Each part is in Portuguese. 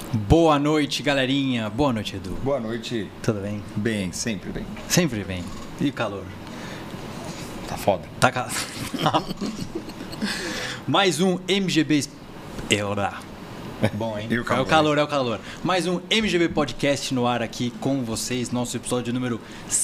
Boa noite, galerinha. Boa noite, Edu. Boa noite. Tudo bem? Bem, sempre bem. Sempre bem. E o calor? Tá foda. Tá Mais um MGB... Bom, hein? E o calor? É o calor. Mais um MGB Podcast no ar aqui com vocês, nosso episódio número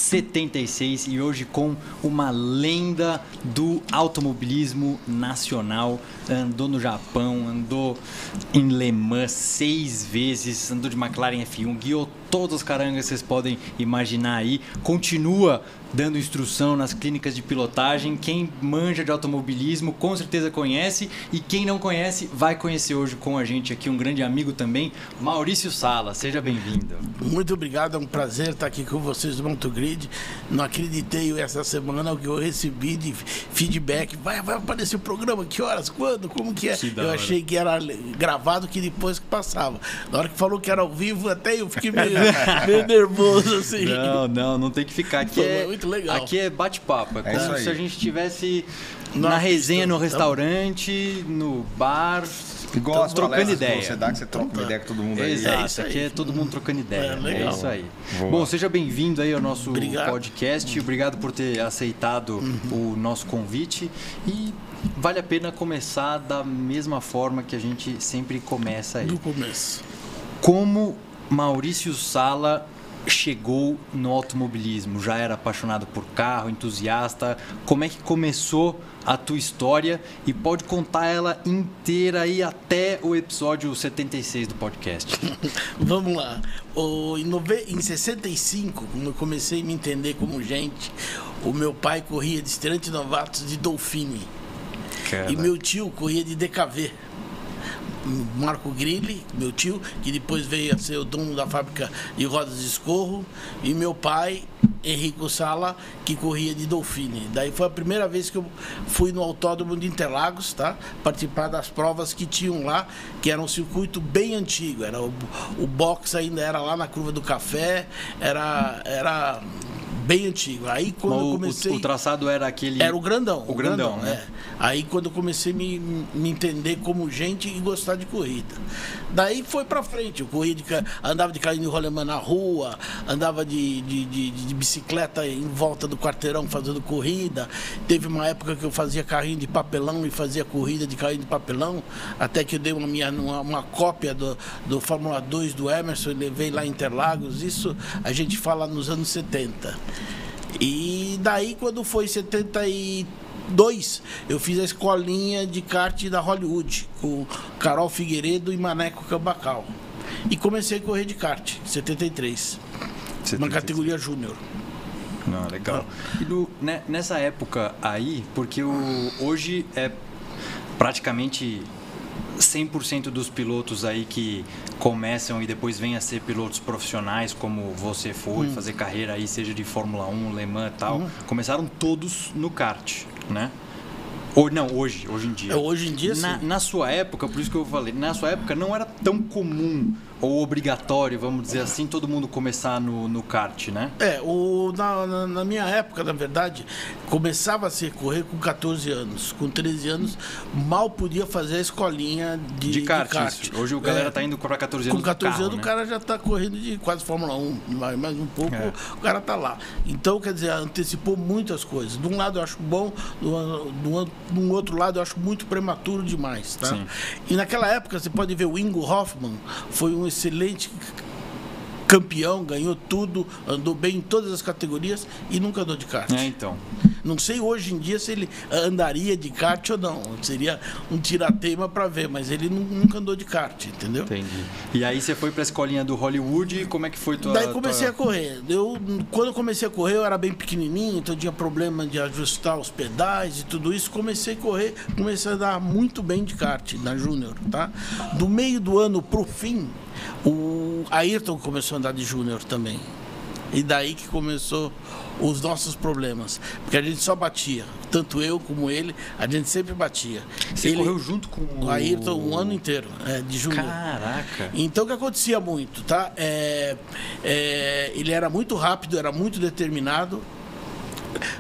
76 e hoje com uma lenda do automobilismo nacional. Andou no Japão, andou em Le Mans 6 vezes, andou de McLaren F1, guiou todos os carangas que vocês podem imaginar aí. Continua dando instrução nas clínicas de pilotagem. Quem manja de automobilismo com certeza conhece, e quem não conhece vai conhecer hoje com a gente aqui um grande amigo também, Maurício Sala. Seja bem-vindo. Muito obrigado, é um prazer estar aqui com vocês do Motogrid. Não acreditei essa semana o que eu recebi de feedback. Vai aparecer o programa, que horas, quando, como que é? Eu achei que era gravado, que depois que passava. Na hora que falou que era ao vivo, até eu fiquei meio nervoso assim. Não tem que ficar. Aqui muito legal. Aqui é bate-papo, é como se a gente estivesse Na na resenha, pista, no restaurante, no bar, Igual as trocando palestras ideia. que você dá, que você troca uma ideia com todo mundo aí. Exato, isso aí. aqui é todo mundo trocando ideia. É, legal. Isso aí. Boa. Bom, seja bem-vindo aí ao nosso Obrigado. podcast. Obrigado por ter aceitado o nosso convite. E vale a pena começar da mesma forma que a gente sempre começa aí. Do começo. Como Maurício Sala chegou no automobilismo? Já era apaixonado por carro, entusiasta? Como é que começou a tua história? E pode contar ela inteira aí até o episódio 76 do podcast. Vamos lá. Em 65, quando eu comecei a me entender como gente, o meu pai corria de estreante novatos de Dolphine. E meu tio corria de DKV. Marco Grilli, meu tio, que depois veio a ser o dono da fábrica de rodas de escorro, e meu pai, Henrico Sala, que corria de Dolphine. Daí foi a primeira vez que eu fui no autódromo de Interlagos, tá? Participar das provas que tinham lá, que era um circuito bem antigo. Era o box ainda era lá na Curva do Café, era bem antigo. Aí quando eu comecei... O traçado era aquele... Era o grandão. O grandão, né? É. Aí quando eu comecei a me entender como gente e gostar de corrida. Daí foi pra frente. Eu corria andava de carrinho de rolemã na rua, andava de bicicleta em volta do quarteirão fazendo corrida. Teve uma época que eu fazia carrinho de papelão e fazia corrida de carrinho de papelão, até que eu dei uma cópia do Fórmula 2 do Emerson e levei lá em Interlagos. Isso a gente fala nos anos 70. E daí, quando foi em 72, eu fiz a escolinha de kart da Hollywood, com Carol Figueiredo e Maneco Cambacal. E comecei a correr de kart, em 73, na categoria júnior. Não, legal. E nessa época aí, porque hoje é praticamente 100% dos pilotos aí que começam e depois vêm a ser pilotos profissionais, como você foi, fazer carreira aí, seja de Fórmula 1, Le Mans e tal, começaram todos no kart, né? Hoje em dia. Hoje em dia, sim. Na sua época, por isso que eu falei, na sua época não era tão comum ou obrigatório, vamos dizer assim, todo mundo começar no kart, né? Na minha época, na verdade, começava a se correr com 14 anos. Com 13 anos, mal podia fazer a escolinha de kart. Isso. Hoje o galera tá indo para 14 anos. Com 14 anos, né? o cara já tá correndo de quase Fórmula 1, mais um pouco, o cara tá lá. Então, quer dizer, antecipou muitas coisas. De um lado eu acho bom, do outro lado eu acho muito prematuro demais, tá? Sim. E naquela época, você pode ver o Ingo Hoffmann, foi um excelente campeão, ganhou tudo, andou bem em todas as categorias e nunca andou de kart. Então. Não sei hoje em dia se ele andaria de kart ou não. Seria um tiratema para ver, mas ele nunca andou de kart, entendeu? Entendi. E aí você foi para a escolinha do Hollywood e como é que foi tua... Daí comecei a correr. Quando eu comecei a correr, eu era bem pequenininho, então tinha problema de ajustar os pedais e tudo isso. Comecei a correr, comecei a andar muito bem de kart na Júnior, tá? Do meio do ano pro fim, o Ayrton começou a andar de Júnior também. E daí que começou os nossos problemas. Porque a gente só batia. Tanto eu como ele, a gente sempre batia. Você correu junto com o Ayrton um ano inteiro, de júnior. Caraca! Então o que acontecia muito, tá? Ele era muito rápido, era muito determinado.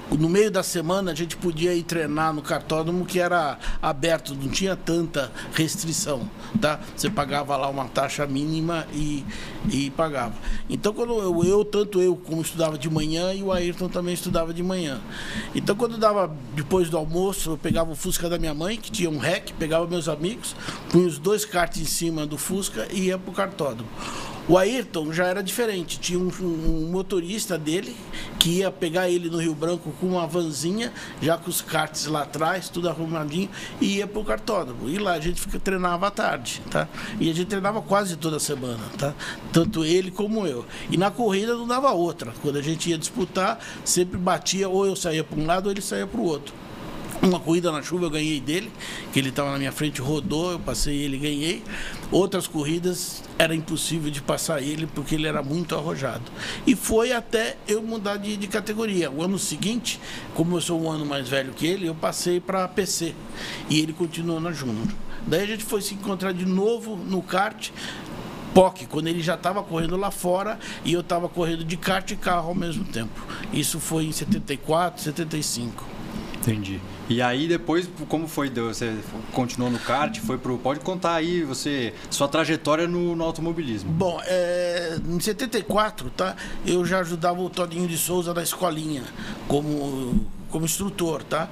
no meio da semana a gente podia ir treinar no cartódromo, que era aberto, não tinha tanta restrição, tá? Você pagava lá uma taxa mínima e pagava. Então, quando tanto eu como estudava de manhã, e o Ayrton também estudava de manhã. Então, quando dava depois do almoço, eu pegava o Fusca da minha mãe, que tinha um REC, pegava meus amigos, punha os 2 karts em cima do Fusca e ia pro cartódromo. O Ayrton já era diferente, tinha um motorista dele que ia pegar ele no Rio Branco com uma vanzinha, já com os karts lá atrás, tudo arrumadinho, e ia pro cartódromo. E lá a gente treinava à tarde, tá? E a gente treinava quase toda semana, tá? Tanto ele como eu. E na corrida não dava outra. Quando a gente ia disputar, sempre batia, ou eu saía para um lado ou ele saía para o outro. Uma corrida na chuva eu ganhei dele, que ele estava na minha frente, rodou, eu passei ele e ganhei. Outras corridas era impossível de passar ele, porque ele era muito arrojado. E foi até eu mudar de categoria. O ano seguinte, como eu sou um ano mais velho que ele, eu passei para PC. E ele continuou na Júnior. Daí a gente foi se encontrar de novo no kart, POC, quando ele já estava correndo lá fora e eu estava correndo de kart e carro ao mesmo tempo. Isso foi em 74, 75. Entendi. E aí depois, como foi? Você continuou no kart, foi pro... Pode contar aí sua trajetória no automobilismo. Bom, em 74, tá? Eu já ajudava o Todinho de Souza na escolinha, como instrutor, tá?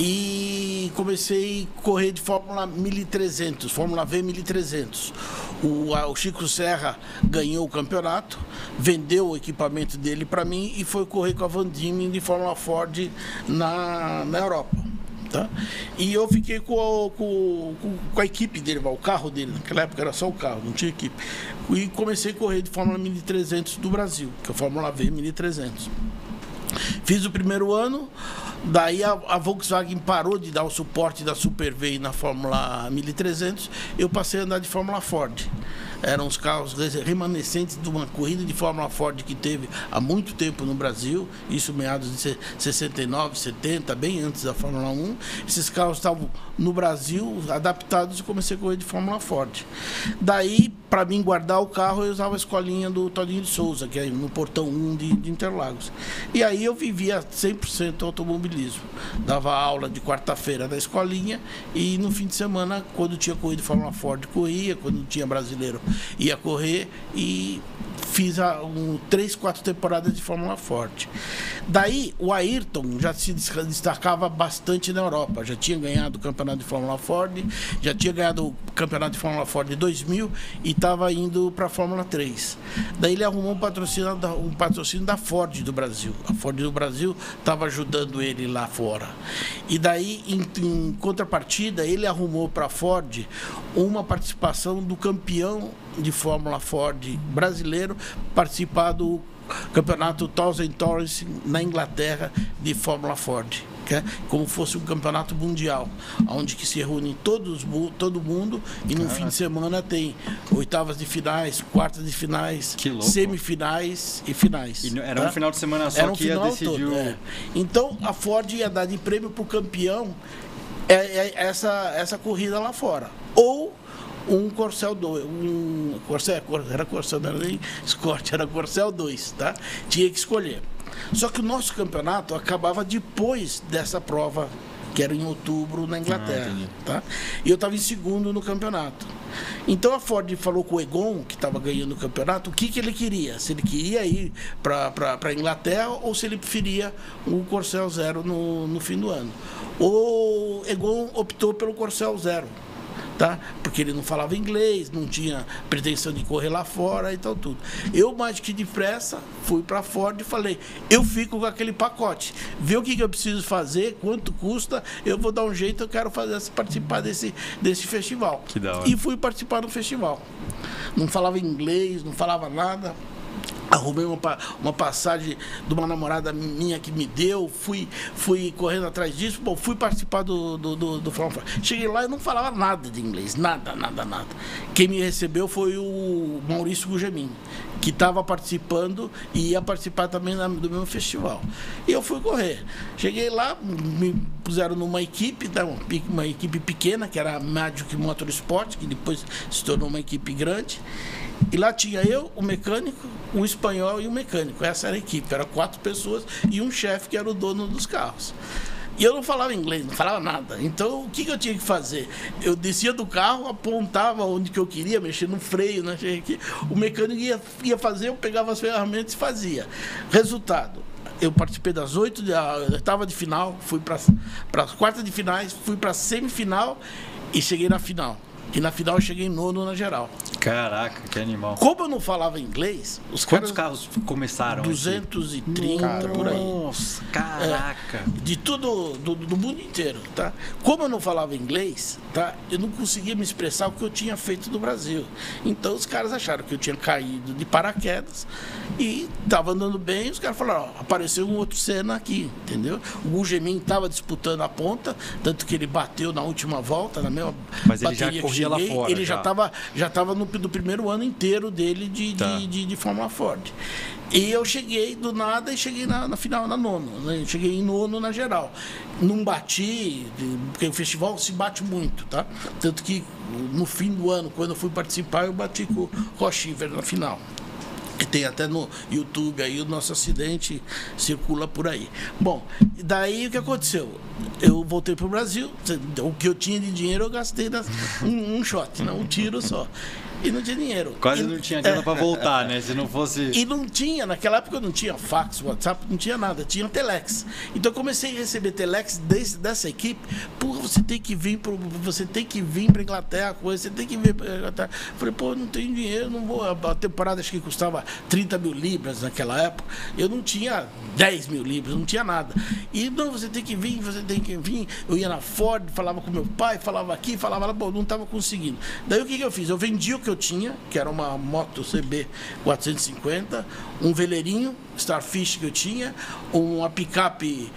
E comecei a correr de Fórmula 1300, Fórmula V 1300. O Chico Serra ganhou o campeonato, vendeu o equipamento dele para mim e foi correr com a Van Diemen de Fórmula Ford na Europa. Tá? E eu fiquei com a equipe dele, o carro dele, naquela época era só o carro, não tinha equipe. E comecei a correr de Fórmula 1300 do Brasil, que é a Fórmula V 1300. Fiz o primeiro ano, daí a Volkswagen parou de dar o suporte da Super V na Fórmula 1300, eu passei a andar de Fórmula Ford. Eram os carros remanescentes de uma corrida de Fórmula Ford que teve há muito tempo no Brasil, isso meados de 69, 70, bem antes da Fórmula 1. Esses carros estavam no Brasil, adaptados, e comecei a correr de Fórmula Ford. Daí, para mim guardar o carro, eu usava a escolinha do Todinho de Souza, que é no Portão 1 de Interlagos. E aí eu vivia 100% automobilismo. Dava aula de quarta-feira na escolinha e no fim de semana, quando tinha corrida de Fórmula Ford, corria, quando tinha brasileiro, ia correr, e fiz 3, 4 temporadas de Fórmula Ford. Daí o Ayrton já se destacava bastante na Europa, já tinha ganhado o campeonato de Fórmula Ford, já tinha ganhado o campeonato de Fórmula Ford de 2000 e estava indo para a Fórmula 3. Daí ele arrumou um patrocínio da Ford do Brasil. A Ford do Brasil estava ajudando ele lá fora. E daí, em contrapartida, ele arrumou para a Ford uma participação do campeão de Fórmula Ford brasileiro participar do campeonato Thousand Torres na Inglaterra de Fórmula Ford, que é como fosse um campeonato mundial, onde que se reúne todo mundo e no fim de semana tem oitavas de finais, quartas de finais, semifinais e finais. E era um final de semana só que ia decidir o... Então a Ford ia dar de prêmio para o campeão essa corrida lá fora. Ou um Corcel 2, era Corcel, não era nem Escort, era Corcel 2, tá? Tinha que escolher. Só que o nosso campeonato acabava depois dessa prova, que era em outubro na Inglaterra, tá? E eu estava em segundo no campeonato. Então a Ford falou com o Egon, que estava ganhando o campeonato, o que ele queria, se ele queria ir para a Inglaterra ou se ele preferia o Corcel 0 no fim do ano. O Egon optou pelo Corcel 0. Tá? Porque ele não falava inglês, não tinha pretensão de correr lá fora e tal, tudo. Eu, mais que depressa, fui para Ford e falei, eu fico com aquele pacote, vê o que eu preciso fazer, quanto custa, eu vou dar um jeito, eu quero participar desse festival. Que da hora. E fui participar do festival. Não falava inglês, não falava nada. Arrumei uma passagem de uma namorada minha que me deu, fui correndo atrás disso, bom, fui participar do Fórmula. Cheguei lá e não falava nada de inglês, nada. Quem me recebeu foi o Maurício Gugemin, que estava participando e ia participar também do mesmo festival. E eu fui correr. Cheguei lá, puseram numa equipe, uma equipe pequena, que era a Magic Motorsport, que depois se tornou uma equipe grande. E lá tinha eu, o mecânico, um espanhol e um mecânico. Essa era a equipe, eram 4 pessoas e um chefe que era o dono dos carros. E eu não falava inglês, não falava nada. Então, o que eu tinha que fazer? Eu descia do carro, apontava onde que eu queria, mexer no freio, né? O mecânico ia fazer, eu pegava as ferramentas e fazia. Resultado, eu participei das 8ª de final, fui para as quartas de finais, fui para a semifinal e cheguei na final. E na final eu cheguei em 9º na geral. Caraca, que animal. Como eu não falava inglês, os Quantos caras... carros começaram 230, aqui? por aí. Nossa, caraca. De tudo, do mundo inteiro, tá? Como eu não falava inglês, tá? Eu não conseguia me expressar o que eu tinha feito no Brasil. Então os caras acharam que eu tinha caído de paraquedas e estava andando bem. Os caras falaram, ó, apareceu um outro Senna aqui, entendeu? O Gugemin estava disputando a ponta, tanto que ele bateu na última volta, na mesma Mas ele já bateria que corria lá cheguei. fora. Ele já estava no primeiro ano inteiro dele de Fórmula Ford. E eu cheguei do nada e cheguei na final, na 9ª. Né? Cheguei em 9º na geral. Não bati, porque o festival se bate muito, tá? Tanto que no fim do ano, quando eu fui participar, eu bati com o Rochiver na final. E tem até no YouTube aí o nosso acidente circula por aí. Bom, daí o que aconteceu? Eu voltei para o Brasil, o que eu tinha de dinheiro eu gastei um shot, um tiro só. E não tinha dinheiro. Quase não tinha grana para voltar, né? Se não fosse... E não tinha, naquela época não tinha fax, WhatsApp, não tinha nada, tinha telex. Então eu comecei a receber telex dessa equipe. Porra, você tem que vir para Inglaterra, você tem que vir para Inglaterra. Falei, pô, não tenho dinheiro, não vou. A temporada acho que custava 30 mil libras naquela época. Eu não tinha 10 mil libras, não tinha nada. E não, você tem que vir, você tem que vir. Eu ia na Ford, falava com meu pai, falava aqui, falava lá, bom, não estava conseguindo. Daí o que eu fiz? Eu vendi o que eu tinha, que era uma moto CB 450, um veleirinho Starfish que eu tinha, uma picape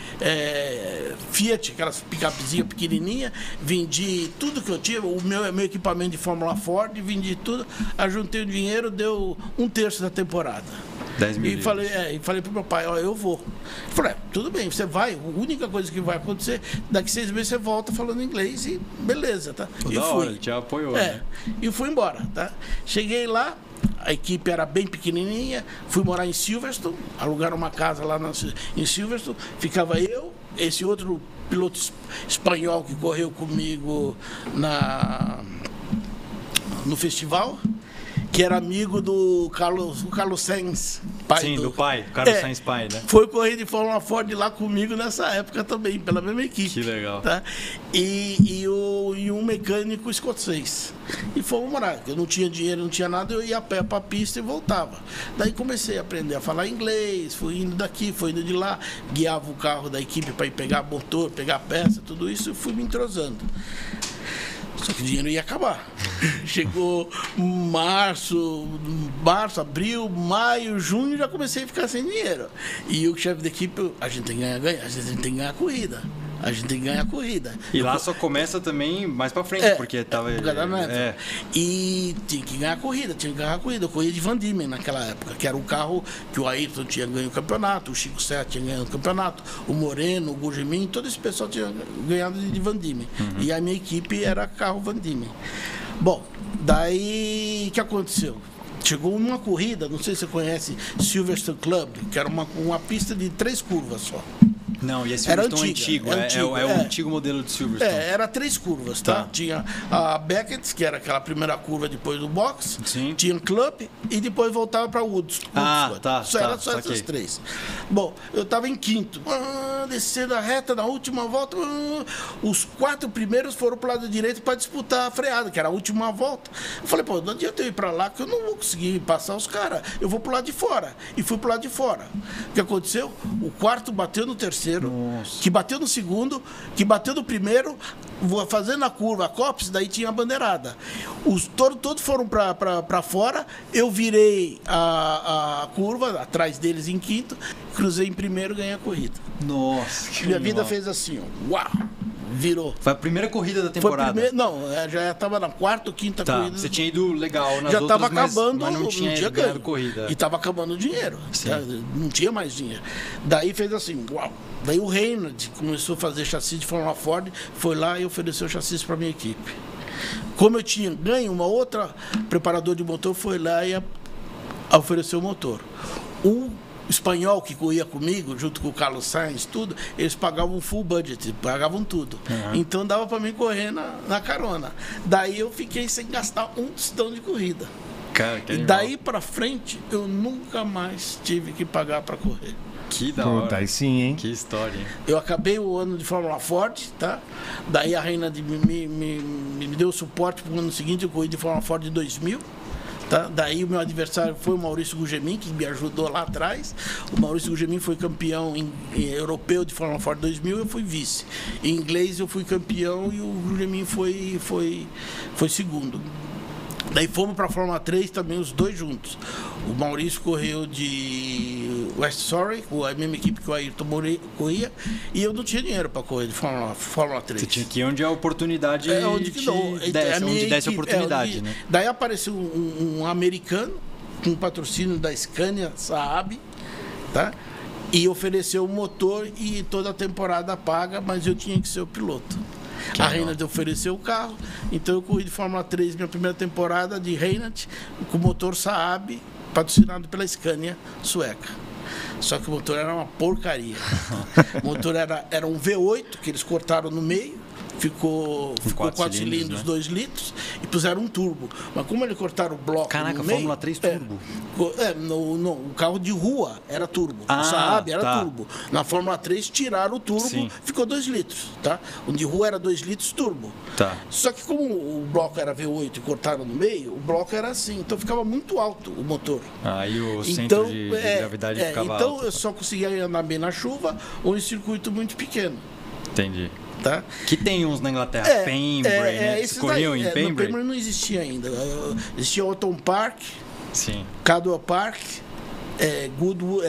Fiat, aquelas picapezinhas pequenininha, vendi tudo que eu tinha, o meu equipamento de Fórmula Ford, vendi tudo, ajuntei o dinheiro, deu 1/3 da temporada. 10 mil e falei pro meu pai, ó, eu vou. Ele falou, tudo bem, você vai, a única coisa que vai acontecer, daqui 6 meses você volta falando inglês e beleza, tá? E fui. Ele te apoiou, né? E fui embora, tá? Cheguei lá, a equipe era bem pequenininha, fui morar em Silverstone, alugaram uma casa lá em Silverstone, ficava eu, esse outro piloto espanhol que correu comigo no festival, que era amigo do Carlos Sainz, pai. Sim, do pai, Carlos Sainz pai, né? Foi correr de Fórmula Ford lá comigo nessa época também, pela mesma equipe. Que legal. Tá? E um mecânico escocês. E fomos morar. Eu não tinha dinheiro, não tinha nada, eu ia a pé para a pista e voltava. Daí comecei a aprender a falar inglês, fui indo daqui, fui indo de lá, guiava o carro da equipe para ir pegar motor, pegar peça, tudo isso, e fui me entrosando. Só que o dinheiro ia acabar. Chegou março, abril, maio, junho, já comecei a ficar sem dinheiro. E o chefe da equipe, a gente tem que ganhar, a gente tem que ganhar a corrida. A gente tem que ganhar a corrida. E lá só começa também mais pra frente, porque tava... E tinha que ganhar a corrida, Eu corria de Van Diemen naquela época, que era o carro que o Ayrton tinha ganho o campeonato, o Chico Serra tinha ganhado o campeonato, o Moreno, o Gugemin, todo esse pessoal tinha ganhado de Van Diemen. E a minha equipe era carro Van Diemen. Bom, daí o que aconteceu? Chegou uma corrida, não sei se você conhece, Silverstone Club, que era uma pista de 3 curvas só. Não, e esse Silverstone é antigo, é o antigo modelo de Silverstone. Era 3 curvas, tá? Tinha a Beckett, que era aquela primeira curva depois do box. Sim. Tinha Club e depois voltava para Woods. Era só essas 3. Bom, eu estava em quinto. Descendo a reta na última volta. Os 4 primeiros foram para o lado direito para disputar a freada, que era a última volta. Eu falei, pô, não adianta eu ir para lá, que eu não vou conseguir passar os caras. Eu vou para o lado de fora. E fui para o lado de fora. O que aconteceu? O quarto bateu no terceiro. Nossa. Que bateu no segundo, que bateu no primeiro, fazendo a curva, a Copse, daí tinha a bandeirada. Os todos foram para fora, eu virei a curva, atrás deles em quinto, cruzei em primeiro e ganhei a corrida. Nossa, que minha vida fez assim, ó, uau! virou. Foi a primeira corrida da temporada. Já estava na quarta ou quinta Tá, corrida. você tinha ido legal nas Já outras, estava acabando, mas não tinha ganho. ganhado corrida. E estava acabando o dinheiro. Sim. Tá? Não tinha mais dinheiro. Daí fez assim, uau. Daí o Reynolds começou a fazer chassi de Fórmula Ford, foi lá e ofereceu chassi para minha equipe. Como eu tinha ganho, uma outra preparador de motor foi lá e ofereceu o motor. O espanhol que corria comigo, junto com o Carlos Sainz, tudo, eles pagavam full budget, pagavam tudo. Então dava para mim correr na carona. Daí eu fiquei sem gastar um tostão de corrida. Cara, que e animal. daí para frente eu nunca mais tive que pagar para correr. Que da hora. Aí sim, hein? Que história, hein? Eu acabei o ano de Fórmula Ford, tá? Daí a Reina me deu suporte para o ano seguinte, eu corri de Fórmula Ford de 2000. Tá? Daí o meu adversário foi o Maurício Gugemin, que me ajudou lá atrás. O Maurício Gugemin foi campeão europeu de Fórmula Ford 2000, eu fui vice. Em inglês eu fui campeão e o Gugemin foi segundo. Daí fomos para a Fórmula 3 também, os dois juntos. O Maurício correu de West Surrey, a mesma equipe que o Ayrton corria, e eu não tinha dinheiro para correr de Fórmula 3. Você tinha que ir onde a oportunidade onde desse a oportunidade, né? Daí apareceu um americano, com patrocínio da Scania, Saab, tá? E ofereceu o motor e toda a temporada paga, mas eu tinha que ser o piloto. A Reynolds ofereceu o carro, então eu corri de Fórmula 3 minha primeira temporada de Reynolds com motor Saab, patrocinado pela Scania sueca. Só que o motor era uma porcaria. O motor era um V8 que eles cortaram no meio, ficou 4 cilindros, né? 2 litros, e puseram um turbo. Mas como eles cortaram o bloco. Caraca, no meio, Fórmula 3 turbo. O carro de rua era turbo. O Saab era turbo. Na Fórmula 3 tiraram o turbo, ficou 2 litros. Tá? O de rua era 2 litros turbo. Tá. Só que como o bloco era V8 e cortaram no meio, o bloco era assim. Então ficava muito alto o motor. Aí o centro de gravidade ficava então alto. Eu só conseguia andar bem na chuva ou em circuito muito pequeno. Entendi. Tá? Que tem uns na Inglaterra, Pembrey, né? Vocês corriam em Pembrey? Pembrey não existia ainda. Existia Oton Park, sim. Cadwell Park, Goodwood,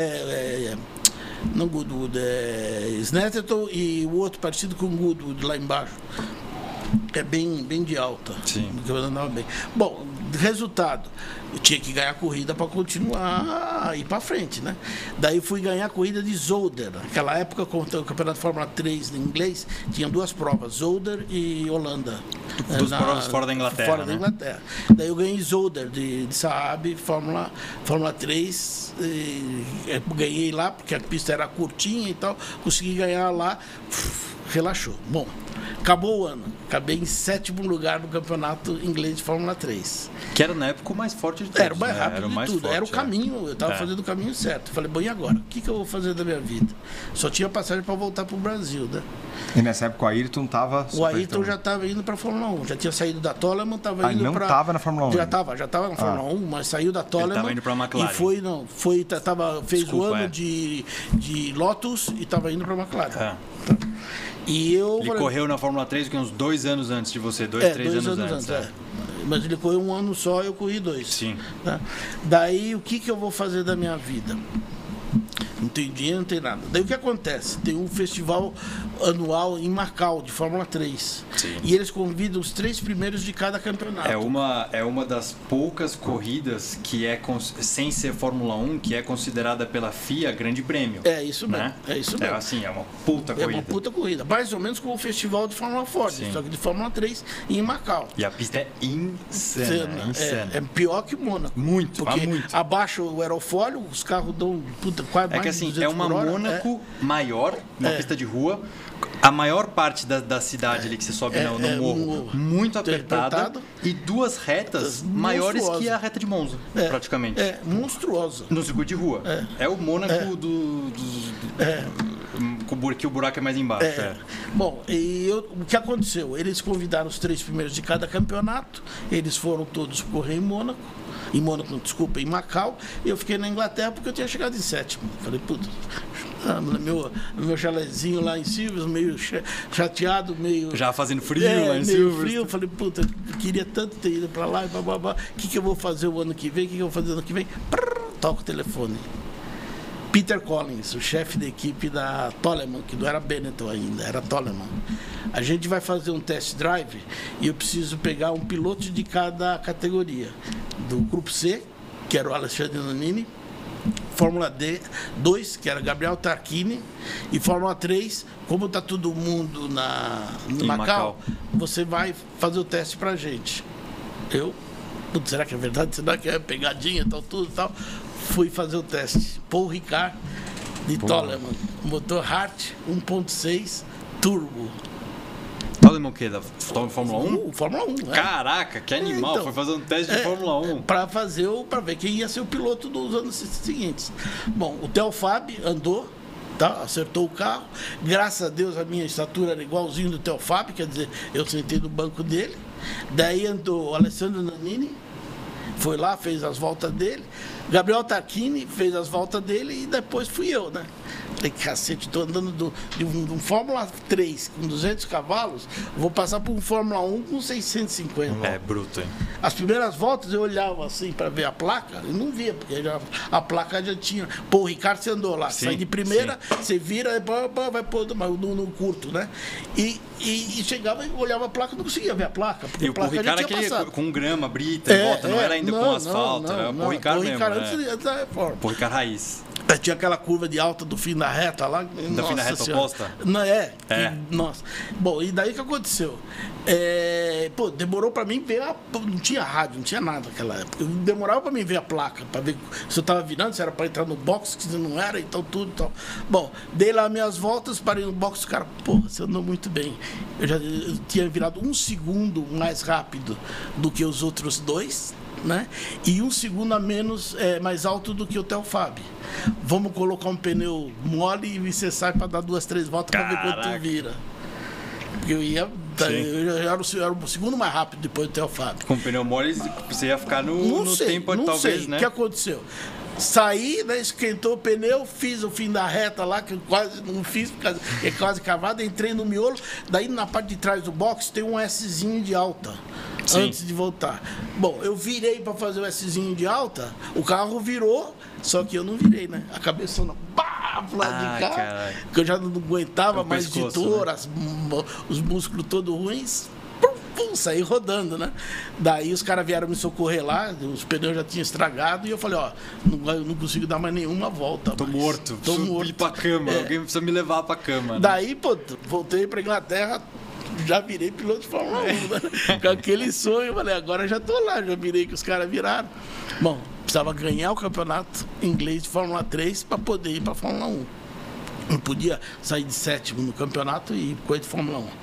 não Goodwood, Snetterton e o outro parecido com Goodwood lá embaixo. É bem de alta. Sim. Eu andava bem. Bom, resultado, eu tinha que ganhar a corrida para continuar a ir para frente, né? Daí fui ganhar a corrida de Zolder. Naquela época, como o campeonato de Fórmula 3 em inglês, tinha 2 provas, Zolder e Holanda. 2 provas fora da Inglaterra. Fora da Inglaterra. Daí eu ganhei Zolder de Saab, Fórmula 3. Ganhei lá, porque a pista era curtinha e tal. Consegui ganhar lá, relaxou. Bom, acabou o ano. Acabei em 7º lugar no campeonato inglês de Fórmula 3. Que era na época o mais forte de todos. Era o mais rápido era o mais de tudo. Forte, era o caminho. Eu estava fazendo o caminho certo. Eu falei, bom, e agora? O que eu vou fazer da minha vida? Só tinha passagem para voltar para o Brasil, né? E nessa época o Ayrton estava... O Ayrton já estava indo para a Fórmula 1. Já tinha saído da Toleman, estava indo não para... estava na Fórmula 1? Já estava na Fórmula 1, mas saiu da Toleman. Ele estava indo para a McLaren. E fez o ano de Lotus e estava indo para a McLaren. E ele correu na Fórmula 3 uns 2 anos antes de você, 3 anos antes. Mas ele correu um ano só, eu corri 2. Sim. Tá? Daí, o que eu vou fazer da minha vida? Não tem dinheiro, não tem nada. Daí o que acontece? Tem um festival anual em Macau, de Fórmula 3. Sim. E eles convidam os 3 primeiros de cada campeonato. É uma das poucas corridas que sem ser Fórmula 1, que é considerada pela FIA Grande Prêmio. É isso mesmo. Né? É isso mesmo. É uma puta corrida. É uma puta corrida. Mais ou menos como o festival de Fórmula Ford, só que de Fórmula 3 em Macau. E a pista é insana. É pior que Mônaco. Muito, porque muito. Abaixa o aerofólio, os carros dão quase mais assim, de 200 uma por hora. Mônaco maior, uma pista de rua. A maior parte da cidade ali que você sobe no morro, muito apertada, e 2 retas maiores que a reta de Monza, praticamente. É, monstruosa. No circuito de rua. É o Mônaco que o buraco é mais embaixo. Bom, o que aconteceu? Eles convidaram os 3 primeiros de cada campeonato, eles foram todos correr em Mônaco. Em Macau, e eu fiquei na Inglaterra porque eu tinha chegado em 7º. Falei, puta, meu chalezinho lá em Silverstone, meio chateado, meio... Já fazendo frio lá em Silverstone. Meio frio, falei, puta, eu queria tanto ter ido pra lá e bababá. O que eu vou fazer o ano que vem? Toca o telefone. Peter Collins, o chefe da equipe da Toleman, que não era Benetton ainda, era Toleman. a gente vai fazer um test drive e eu preciso pegar um piloto de cada categoria. Do grupo C, que era o Alexandre Nannini, Fórmula D2, que era Gabriel Tarquini, e Fórmula 3, como está todo mundo no Macau, você vai fazer o teste pra gente. Putz, será que é verdade? Será que é pegadinha, tal, tudo e tal? Fui fazer o teste. Paul Ricard de Toleman, motor Hart 1.6 turbo. Toleman o quê? Da Fórmula 1? Fórmula 1, Caraca, que animal! Então, foi fazer um teste de Fórmula 1. Para ver quem ia ser o piloto dos anos seguintes. Bom, o Theo Fabi andou, tá? Acertou o carro. Graças a Deus a minha estatura era igualzinho do Theo Fabi, quer dizer, eu sentei no banco dele. Daí andou o Alessandro Nannini, foi lá, fez as voltas dele. Gabriel Tarquini fez as voltas dele e depois fui eu, né? Falei, cacete, estou andando de um Fórmula 3 com 200 cavalos, vou passar por um Fórmula 1 com 650. É bruto, hein? As primeiras voltas eu olhava assim para ver a placa e não via, porque a placa já tinha. Pô, o Ricardo, você andou lá, sai de primeira, você vira, vai pôr no curto, né? E chegava e olhava a placa, não conseguia ver a placa. E o Ricardo aquele com grama, brita, volta, não era ainda com asfalto, era o Ricardo mesmo. Antes da reforma. O Ricardo raiz. Tinha aquela curva de alta do fim da reta lá. Da fim da reta oposta? Não, nossa. Bom, e daí o que aconteceu? Demorou pra mim ver não tinha rádio, não tinha nada naquela época. Demorava pra mim ver a placa, pra ver se eu tava virando, se era pra entrar no box, se não era, então tudo e tal. Bom, dei lá minhas voltas, parei no box, o cara, você andou muito bem. Eu tinha virado 1 segundo mais rápido do que os outros dois, né? E 1 segundo a menos mais alto do que o Theo Fabi. Vamos colocar um pneu mole e você sai para dar 2, 3 voltas para ver quanto tu vira. Porque eu era o segundo mais rápido depois do Theo Fabi. Com pneu mole você ia ficar no tempo talvez, né? O que aconteceu? Saí, né, esquentou o pneu, fiz o fim da reta lá, que eu quase não fiz, porque é quase cavado, entrei no miolo, daí na parte de trás do box tem um Szinho de alta. Sim. Antes de voltar. Bom, eu virei para fazer o Szinho de alta, o carro virou, só que eu não virei, né? A cabeçona, pá, pro lado de cá, que eu já não aguentava mais de dor, né? Os músculos todos ruins. Saí rodando, né? Daí os caras vieram me socorrer lá, os pneus já tinham estragado, e eu falei, não consigo dar mais nenhuma volta. Tô morto, preciso ir pra cama, alguém precisa me levar pra cama. Né? Daí, voltei pra Inglaterra, já virei piloto de Fórmula 1, né? Com aquele sonho, eu falei, agora já tô lá, já virei que os caras viraram. Bom, precisava ganhar o campeonato inglês de Fórmula 3 para poder ir pra Fórmula 1. Não podia sair de 7º no campeonato e ir coisa de Fórmula 1.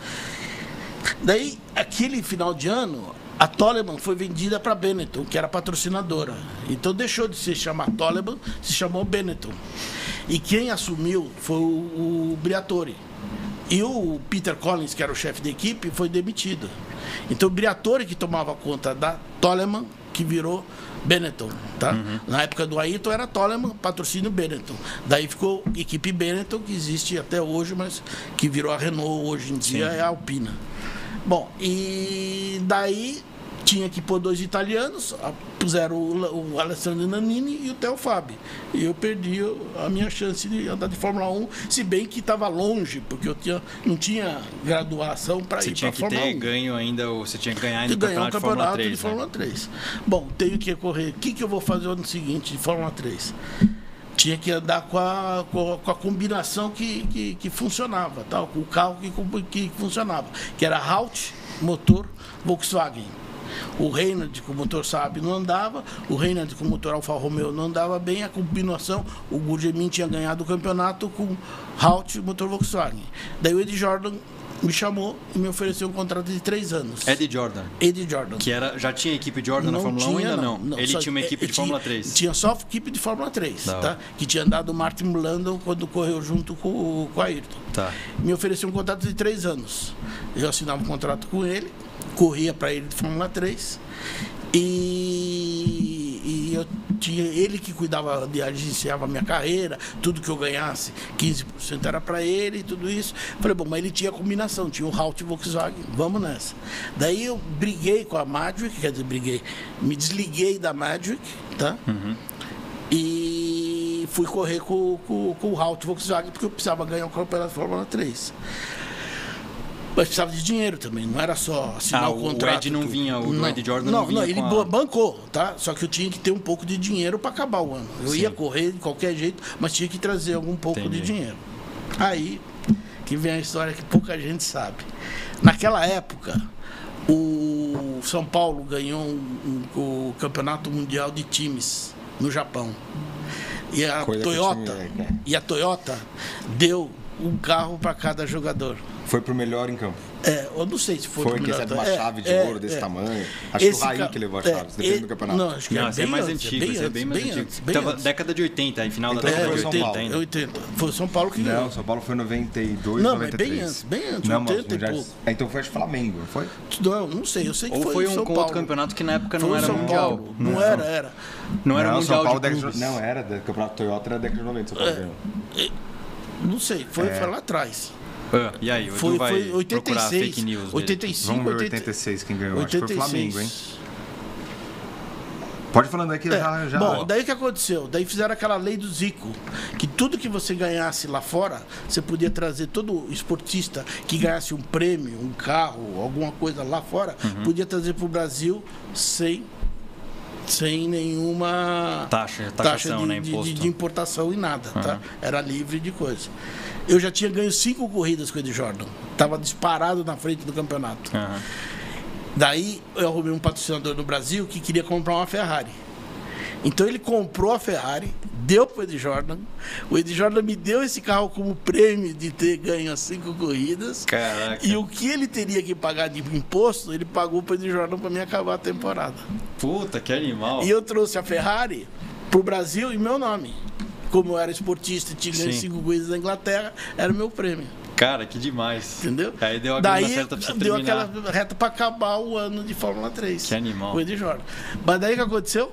Daí, aquele final de ano, a Toleman foi vendida para a Benetton, que era patrocinadora. Então deixou de se chamar Toleman, se chamou Benetton. E quem assumiu foi o Briatore. E o Peter Collins, que era o chefe da equipe, foi demitido. Então o Briatore que tomava conta da Toleman, que virou Benetton, tá? Na época do Ayrton era Toleman, patrocínio Benetton. Daí ficou equipe Benetton, que existe até hoje, mas que virou a Renault hoje em dia, é a Alpina. Bom, e daí tinha que pôr 2 italianos, puseram o Alessandro Nannini e o Theo Fabi. E eu perdi a minha chance de andar de Fórmula 1, se bem que estava longe, porque eu não tinha graduação para ir para a Fórmula 1. Você tinha que ter ganho ainda, você tinha que ganhar ainda o campeonato de Fórmula 3. Bom, tenho que correr. O que eu vou fazer no ano seguinte de Fórmula 3? Tinha que andar com a combinação que funcionava, tá? Com o carro que funcionava, que era Halt, motor Volkswagen. O Reynard com o motor Saab não andava, o Reynard com o motor Alfa Romeo não andava bem, a combinação, o Gugelmin tinha ganhado o campeonato com Halt e motor Volkswagen. Daí o Eddie Jordan me chamou e me ofereceu um contrato de 3 anos. Eddie Jordan. Que já tinha equipe Jordan na Fórmula 1 ainda não? Ele tinha uma equipe de Fórmula 3. Tinha só equipe de Fórmula 3, tá? Que tinha andado o Martin Blandon quando correu junto com o Ayrton. Tá. Me ofereceu um contrato de 3 anos. Eu assinava um contrato com ele, corria para ele de Fórmula 3 e eu tinha ele que cuidava, agenciava a minha carreira, tudo que eu ganhasse, 15% era para ele e tudo isso. Falei, bom, mas ele tinha combinação, tinha o Halt e o Volkswagen, vamos nessa. Daí eu briguei com a Madwick, quer dizer, me desliguei da Madwick, tá? E fui correr com o Halt e o Volkswagen, porque eu precisava ganhar o campeonato da Fórmula 3. Mas precisava de dinheiro também, não era só assinar o contrato. O Ed não vinha, o Ed Jordan não vinha. Não, ele bancou, tá? Só que eu tinha que ter um pouco de dinheiro para acabar o ano. Eu ia correr de qualquer jeito, mas tinha que trazer algum pouco de dinheiro. Aí que vem a história que pouca gente sabe. Naquela época, o São Paulo ganhou o Campeonato Mundial de Times no Japão. E a Toyota deu um carro para cada jogador. Foi pro melhor em campo. Eu não sei se foi pro melhor. Foi que recebe uma chave de ouro desse tamanho. Acho que o Raí que levou a chave, depende do campeonato. Não, acho que é mais antigo. É bem mais antigo. Tava década de 80, aí final da década de 80 ainda. 80. Foi o São Paulo que ganhou. Não, São Paulo foi 92, não, 93. Mas bem antes, não, 80 e pouco. Então foi de Flamengo, não foi? Não sei, eu sei que foi um outro campeonato que na época não era mundial. Não era. Não era mundial de clubes. Não, era, o Campeonato Toyota era da década de 90, São Paulo ganhou. Não sei, foi lá atrás. E aí, foi 86, fake news 85, vamos ver 86 quem ganhou. 86. Acho que foi o Flamengo, hein? Pode ir falando aí que já... Bom, daí o que aconteceu? Daí fizeram aquela lei do Zico, que tudo que você ganhasse lá fora, você podia trazer todo esportista que ganhasse um prêmio, um carro, alguma coisa lá fora, podia trazer para o Brasil sem nenhuma taxação, né, imposto. De importação e nada, tá? Era livre de coisa. Eu já tinha ganho 5 corridas com o Ed Jordan. Estava disparado na frente do campeonato. Daí eu arrumei um patrocinador no Brasil que queria comprar uma Ferrari. Então ele comprou a Ferrari, deu para o Ed Jordan. O Ed Jordan me deu esse carro como prêmio de ter ganho as 5 corridas. Caraca. E o que ele teria que pagar de imposto, ele pagou para o Ed Jordan para me acabar a temporada. Puta, que animal. E eu trouxe a Ferrari para o Brasil em meu nome. Como eu era esportista e tinha ganho 5 corridas na Inglaterra, era o meu prêmio. Cara, que demais. Entendeu? Aí deu aquela certa pra você terminar. Deu aquela reta para acabar o ano de Fórmula 3. Que animal. Com o Ed Jordan. Mas daí o que aconteceu?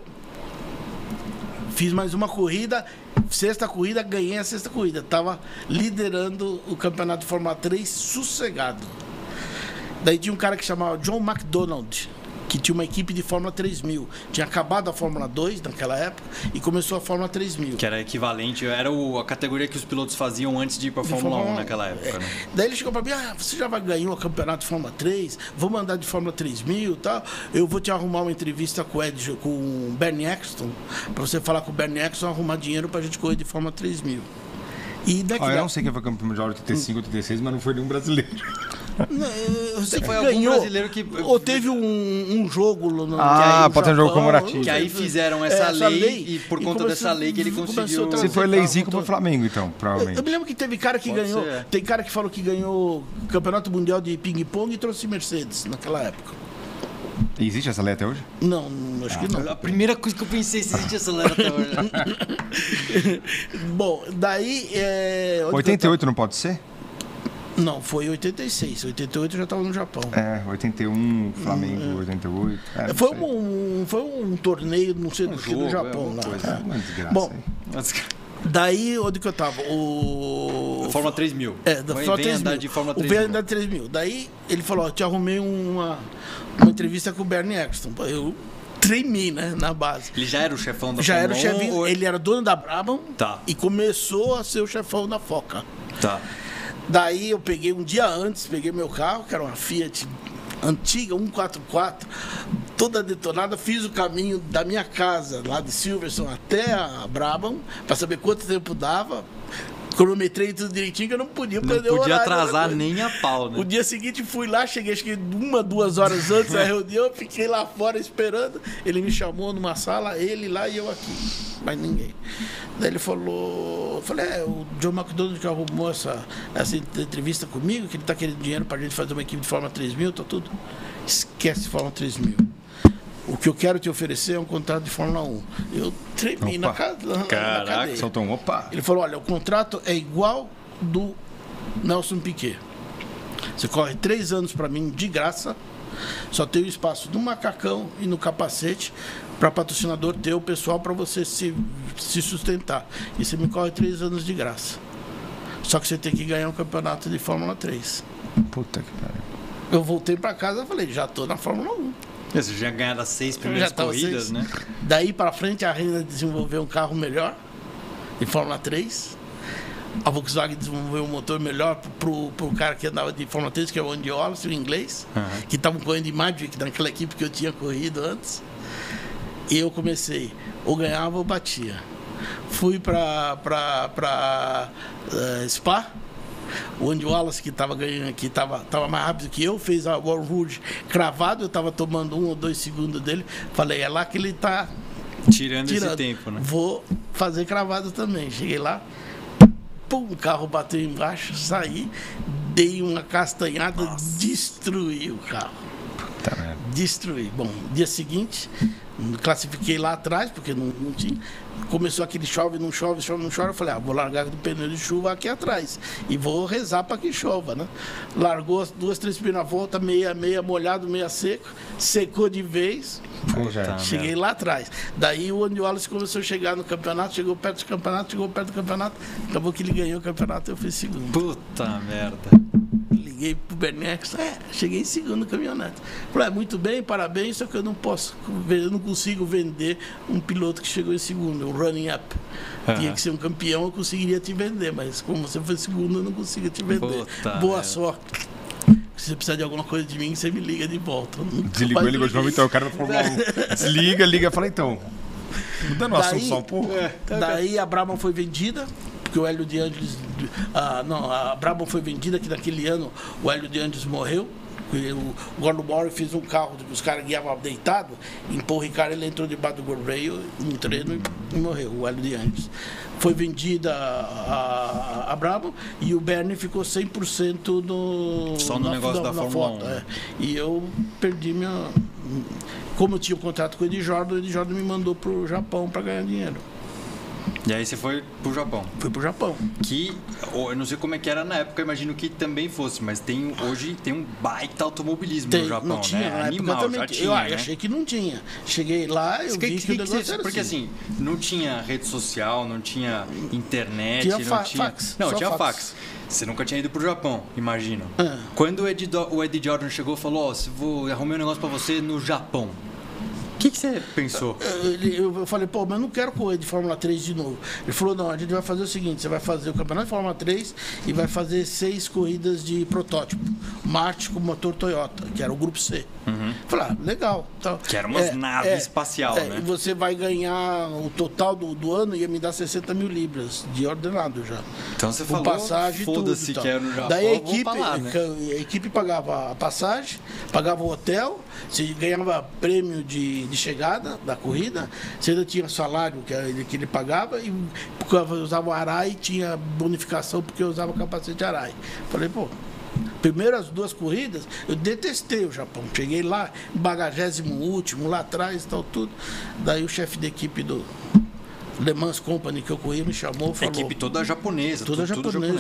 Fiz mais uma corrida, sexta corrida, ganhei a sexta corrida. Estava liderando o campeonato de Fórmula 3 sossegado. Daí tinha um cara que chamava John McDonald, que tinha uma equipe de Fórmula 3000. Tinha acabado a Fórmula 2 naquela época e começou a Fórmula 3000. Que era equivalente, era a categoria que os pilotos faziam antes de ir para a Fórmula 1 naquela época. Né? Daí ele chegou para mim, você já ganhou o campeonato de Fórmula 3, vamos andar de Fórmula 3000 e tal. Eu vou te arrumar uma entrevista com o Bernie Eccleston, para você falar com o Bernie Eccleston, arrumar dinheiro para a gente correr de Fórmula 3000. E eu não sei quem foi campeão mundial de 85, 86, mas não foi nenhum brasileiro. Não, eu sei que foi ganhou, algum brasileiro que... Ou teve um jogo no pode ter um jogo comemorativo. Que aí fizeram essa lei e por conta dessa lei que ele conseguiu... Se foi lei Zico pro Flamengo, então, provavelmente. Eu me lembro que teve cara que ganhou... Tem cara que falou que ganhou o Campeonato Mundial de Ping-Pong e trouxe Mercedes naquela época. E existe essa lei até hoje? Não, acho que não. A primeira coisa que eu pensei se existe essa lei até hoje. Bom, daí... 88 não pode ser? Não, foi 86. 88 eu já estava no Japão. 81, Flamengo, 88. Foi um torneio, não sei do que, do Japão lá. Uma desgraça. Bom, daí, onde que eu estava? Fórmula 3000. Da Fórmula 3000. Andar de Fórmula 3000. Andar de 3000. Daí ele falou, te arrumei uma entrevista com o Bernie Eccleston. Eu tremi, né, na base. Ele já era o chefão da Fórmula 1? Já era o chefinho, ele era dono da Brabham e começou a ser o chefão da Foca. Tá. Daí eu peguei um dia antes, peguei meu carro, que era uma Fiat antiga, 144, toda detonada, fiz o caminho da minha casa, lá de Silverstone até a Brabham, para saber quanto tempo dava. Cronometrei tudo direitinho, que eu não podia perder o horário. Não podia atrasar nem a pau, né? O dia seguinte fui lá, cheguei acho que 2 horas antes da reunião, fiquei lá fora esperando. Ele me chamou numa sala, ele lá e eu aqui. Mas ninguém. Daí ele falou... Falei, o John McDonald que arrumou essa entrevista comigo, que ele tá querendo dinheiro pra gente fazer uma equipe de Fórmula 3000, tá tudo. Esquece Fórmula 3000. O que eu quero te oferecer é um contrato de Fórmula 1. Eu tremi na cadeia. Caraca, soltou um opa. Ele falou, olha, o contrato é igual do Nelson Piquet. Você corre 3 anos para mim de graça, só tem o espaço no macacão e no capacete para patrocinador ter o pessoal para você se sustentar. E você me corre 3 anos de graça. Só que você tem que ganhar um campeonato de Fórmula 3. Puta que pariu. Eu voltei para casa e falei, já tô na Fórmula 1. Você já ganhou as 6 primeiras corridas, né? Daí para frente a Reina desenvolveu um carro melhor, de Fórmula 3. A Volkswagen desenvolveu um motor melhor pro cara que andava de Fórmula 3, que é o Andy Wallace, o inglês, que estava correndo de Magic, naquela equipe que eu tinha corrido antes. E eu comecei, ou ganhava ou batia. Fui para Spa. O Andy Wallace, que estava ganhando aqui, estava mais rápido que eu, fez a Wall Rouge cravado, eu estava tomando 1 ou 2 segundos dele. Falei, é lá que ele está tirando esse tempo, né? Vou fazer cravado também. Cheguei lá, pum, o carro bateu embaixo, saí, dei uma castanhada, destruí o carro. Destruí. Bom, dia seguinte, classifiquei lá atrás, porque não tinha. Começou aquele chove, não chove, chove, não chove. Eu falei, vou largar do pneu de chuva aqui atrás. E vou rezar para que chova, né? Largou as 2, 3 primeiras voltas, meia molhado, meia seco. Secou de vez. Cheguei lá atrás. Daí o Andy Wallace começou a chegar no campeonato, chegou perto do campeonato. Acabou que ele ganhou o campeonato e eu fui segundo. Puta merda. Liguei pro Bernex, cheguei em segundo no caminhonete. Falei, muito bem, parabéns, só que eu não consigo vender um piloto que chegou em segundo, um running up. Tinha que ser um campeão, eu conseguiria te vender, mas como você foi segundo, eu não consigo te vender. Boa sorte. Se você precisar de alguma coisa de mim, você me liga de volta. Desligou, ligou de novo, então o cara da Fórmula 1 desliga, liga, fala então. Mudando o assunto só um pouco. Daí a Brabham foi vendida, porque o Hélio de Angelis... a Brabham foi vendida, que naquele ano o Hélio de Angelis morreu. O Gordon Moore fez um carro que os caras guiavam deitado, em Paul Ricard ele entrou debaixo do guardrail, no treino e morreu, o Hélio de Angelis. Foi vendida a Brabham e o Bernie ficou 100% só no negócio da Fórmula 1. E eu perdi minha... Como eu tinha um contrato com o Eddie Jordan me mandou pro Japão para ganhar dinheiro. E aí você foi pro Japão? Fui pro Japão. Que, eu não sei como é que era na época, eu imagino que também fosse, mas hoje tem um baita automobilismo no Japão, não tinha, né? Na Animal, época já também, tinha, eu achei que não tinha. Cheguei lá, eu vi que o negócio era porque assim, não tinha rede social, não tinha internet, tinha não tinha... fax. Não, tinha fax. Você nunca tinha ido pro Japão, imagino. Quando o Eddie Jordan chegou e falou, vou arrumar um negócio pra você no Japão. O que você pensou? Eu falei, mas eu não quero correr de Fórmula 3 de novo. Ele falou, não, a gente vai fazer o seguinte, você vai fazer o campeonato de Fórmula 3 e vai fazer 6 corridas de protótipo. Marte com motor Toyota, que era o grupo C. Falei, legal. Então, que era umas naves espacial, né? E você vai ganhar o total do ano, ia me dar 60 mil libras de ordenado já. Então você falou, passagem, foda-se que era no Japão. Daí a equipe pagava a passagem, pagava o hotel, você ganhava prêmio de chegada da corrida, você ainda tinha salário que ele pagava e porque eu usava o Arai, tinha bonificação porque eu usava capacete Arai. Falei, primeiro as 2 corridas, eu detestei o Japão. Cheguei lá, bagagésimo lá atrás e tal, tudo. Daí o chefe da equipe do Le Mans Company que eu corria me chamou e falou... A equipe toda japonesa. Tudo japonês.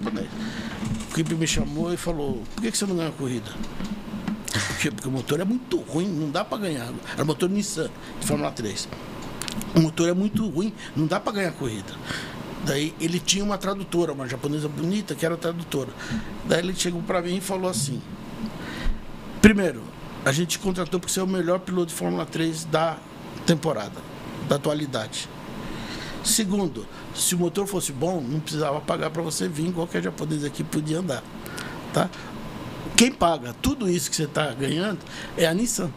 A equipe me chamou e falou, por que você não ganha a corrida? Porque o motor é muito ruim, não dá para ganhar. Era o motor Nissan, de Fórmula 3. O motor é muito ruim, não dá para ganhar a corrida. Daí ele tinha uma tradutora, uma japonesa bonita, que era tradutora. Daí ele chegou para mim e falou assim, primeiro, a gente te contratou porque você é o melhor piloto de Fórmula 3 da temporada, da atualidade. Segundo, se o motor fosse bom, não precisava pagar para você vir, qualquer japonês aqui podia andar. Tá? Quem paga tudo isso que você está ganhando é a Nissan.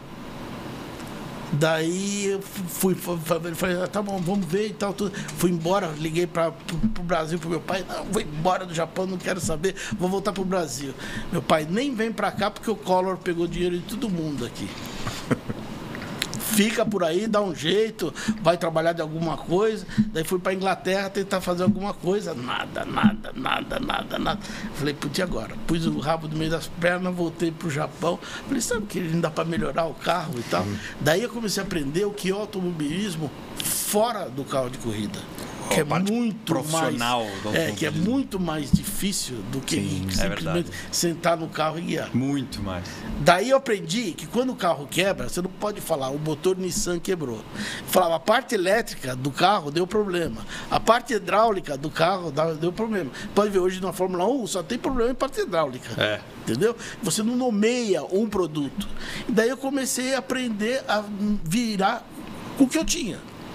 Daí eu falei, tá bom, vamos ver e tal. Tudo. Fui embora, liguei para o Brasil pro meu pai. Não, vou embora do Japão, não quero saber, vou voltar pro Brasil. Meu pai nem vem para cá porque o Collor pegou dinheiro de todo mundo aqui. Fica por aí, dá um jeito, vai trabalhar de alguma coisa. Daí fui para Inglaterra tentar fazer alguma coisa. Nada. Falei, putz, e agora? Pus o rabo no meio das pernas, voltei pro Japão. Falei, sabe que não dá para melhorar o carro e tal? Daí eu comecei a aprender o que é o automobilismo fora do carro de corrida. Que é muito profissional mais, que é muito mais difícil do que simplesmente sentar no carro e guiar. Muito mais. Daí eu aprendi que quando o carro quebra, você não pode falar, o motor Nissan quebrou. Falava, a parte elétrica do carro deu problema. A parte hidráulica do carro deu problema. Pode ver, hoje na Fórmula 1 só tem problema em parte hidráulica. Entendeu? Você não nomeia um produto. E daí eu comecei a aprender a virar o que eu tinha.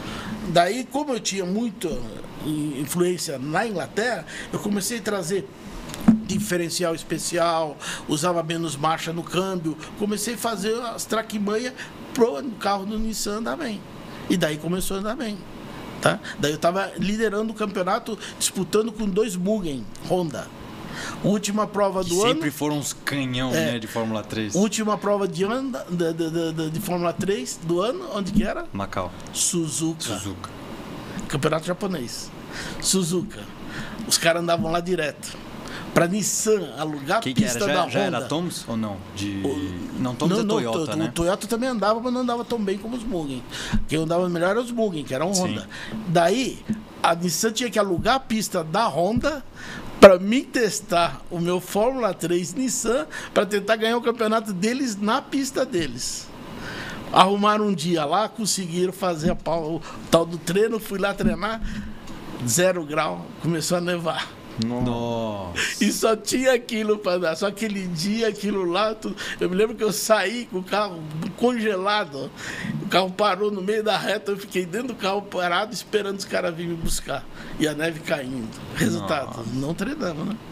Daí, como eu tinha muita influência na Inglaterra, eu comecei a trazer diferencial especial, usava menos marcha no câmbio, comecei a fazer as traquimanhas pro carro do Nissan andar bem. E daí começou a andar bem. Tá? Daí eu estava liderando o campeonato, disputando com 2 Mugen Honda. Última prova do ano. Sempre foram uns canhão, né, de Fórmula 3. Última prova de Fórmula 3 do ano, onde que era? Macau. Suzuka. Campeonato japonês. Suzuka. Os caras andavam lá direto. Pra Nissan alugar a pista da Honda. Já era Toms ou não? Não, Toms é Toyota, né? O Toyota também andava, mas não andava tão bem como os Mugen. Quem andava melhor era os Mugen, que eram Honda. Daí, a Nissan tinha que alugar a pista da Honda para mim testar o meu Fórmula 3 Nissan para tentar ganhar o campeonato deles na pista deles. Arrumaram um dia lá, conseguiram fazer o tal do treino, fui lá treinar, 0 grau, começou a nevar. Nossa. E só tinha aquilo para dar. Só aquele dia, aquilo lá. Eu me lembro que eu saí com o carro congelado. O carro parou no meio da reta. Eu fiquei dentro do carro parado esperando os caras virem me buscar. E a neve caindo. Resultado: não treinamos, né?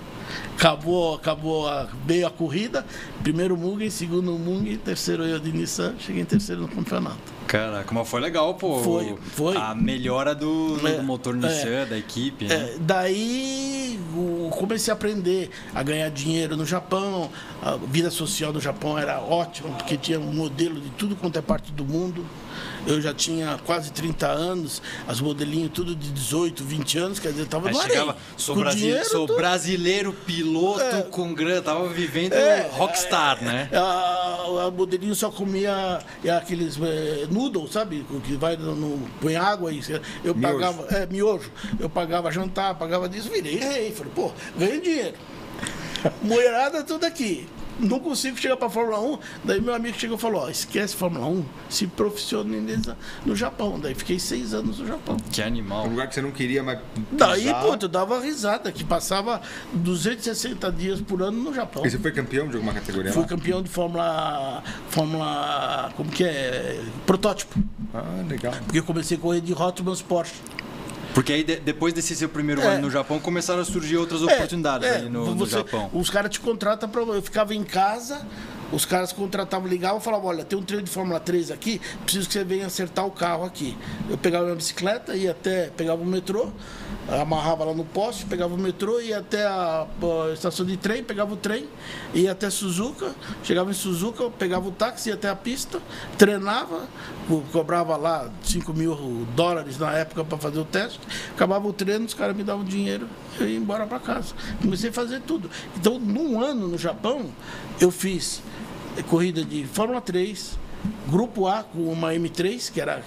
Veio a corrida. Primeiro Mugen, segundo Mugen, terceiro eu de Nissan. Cheguei em terceiro no campeonato. Caraca, mas foi legal, pô. Foi. A melhora do motor Nissan, da equipe, né? Daí comecei a aprender a ganhar dinheiro no Japão. A vida social do Japão era ótima, porque tinha um modelo de tudo quanto é parte do mundo. Eu já tinha quase 30 anos, as modelinhos tudo de 18, 20 anos, quer dizer, tava no chegava, sou brasileiro, piloto, com grana, tava vivendo rockstar, né? A modelinho só comia aqueles noodles, sabe? Que vai põe água e eu miojo. pagava, miojo. Eu pagava jantar, pagava disso, virei rei. Falei, pô, ganhei dinheiro. Moerada tudo aqui. Não consigo chegar para a Fórmula 1. Daí meu amigo chegou e falou: esquece Fórmula 1, se profissionaliza no Japão. Daí fiquei 6 anos no Japão. Que animal. Um lugar que você não queria, mas. Daí, eu dava risada, que passava 260 dias por ano no Japão. E você foi campeão de alguma categoria? Fui campeão de Fórmula. Como que é? Protótipo. Ah, legal. Porque eu comecei a correr de Hotman Sport. Porque aí, depois desse seu primeiro ano no Japão, começaram a surgir outras oportunidades ali no Japão. Os caras te contratam para... Eu ficava em casa, os caras contratavam, ligavam e falavam: olha, tem um treino de Fórmula 3 aqui, preciso que você venha acertar o carro aqui. Eu pegava minha bicicleta, pegava o metrô, amarrava lá no poste, pegava o metrô, ia até a estação de trem, pegava o trem, ia até Suzuka, chegava em Suzuka, pegava o táxi, ia até a pista, treinava, cobrava lá $5.000 na época para fazer o teste, acabava o treino, os caras me davam dinheiro, eu ia embora para casa. Comecei a fazer tudo. Então, num ano no Japão, eu fiz corrida de Fórmula 3, Grupo A com uma M3, que era